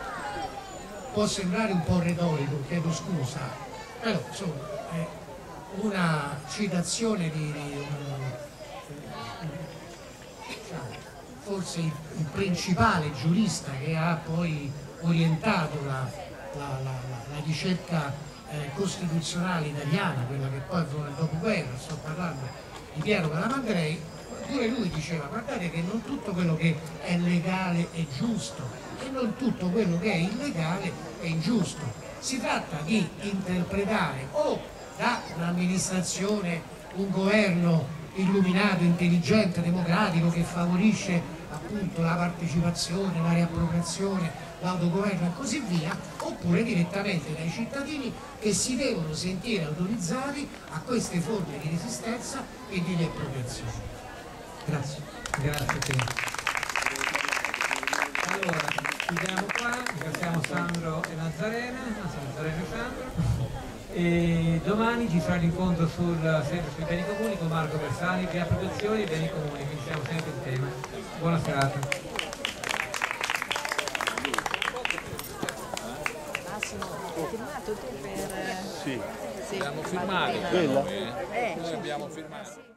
può sembrare un po' retorico, chiedo scusa, però insomma è una citazione di forse il principale giurista che ha poi orientato la ricerca costituzionale italiana, quella che poi fu nel dopoguerra, sto parlando di Piero Calamandrei. Pure lui diceva guardate che non tutto quello che è legale è giusto e non tutto quello che è illegale è ingiusto, si tratta di interpretare o da un'amministrazione, un governo illuminato, intelligente, democratico che favorisce appunto la partecipazione, la riappropriazione, l'autogoverno e così via, oppure direttamente dai cittadini che si devono sentire autorizzati a queste forme di resistenza e di riappropriazione. Grazie. Grazie a te. Allora, chiudiamo qua, ringraziamo Sandro e Nazarena, e domani ci sarà l'incontro sempre sui beni comuni con Marco Bersani, riappropriazione dei beni comuni, quindi siamo sempre in tema. Buona serata. Massimo, hai firmato tu per... Sì. Sì, abbiamo firmato. Noi abbiamo firmato.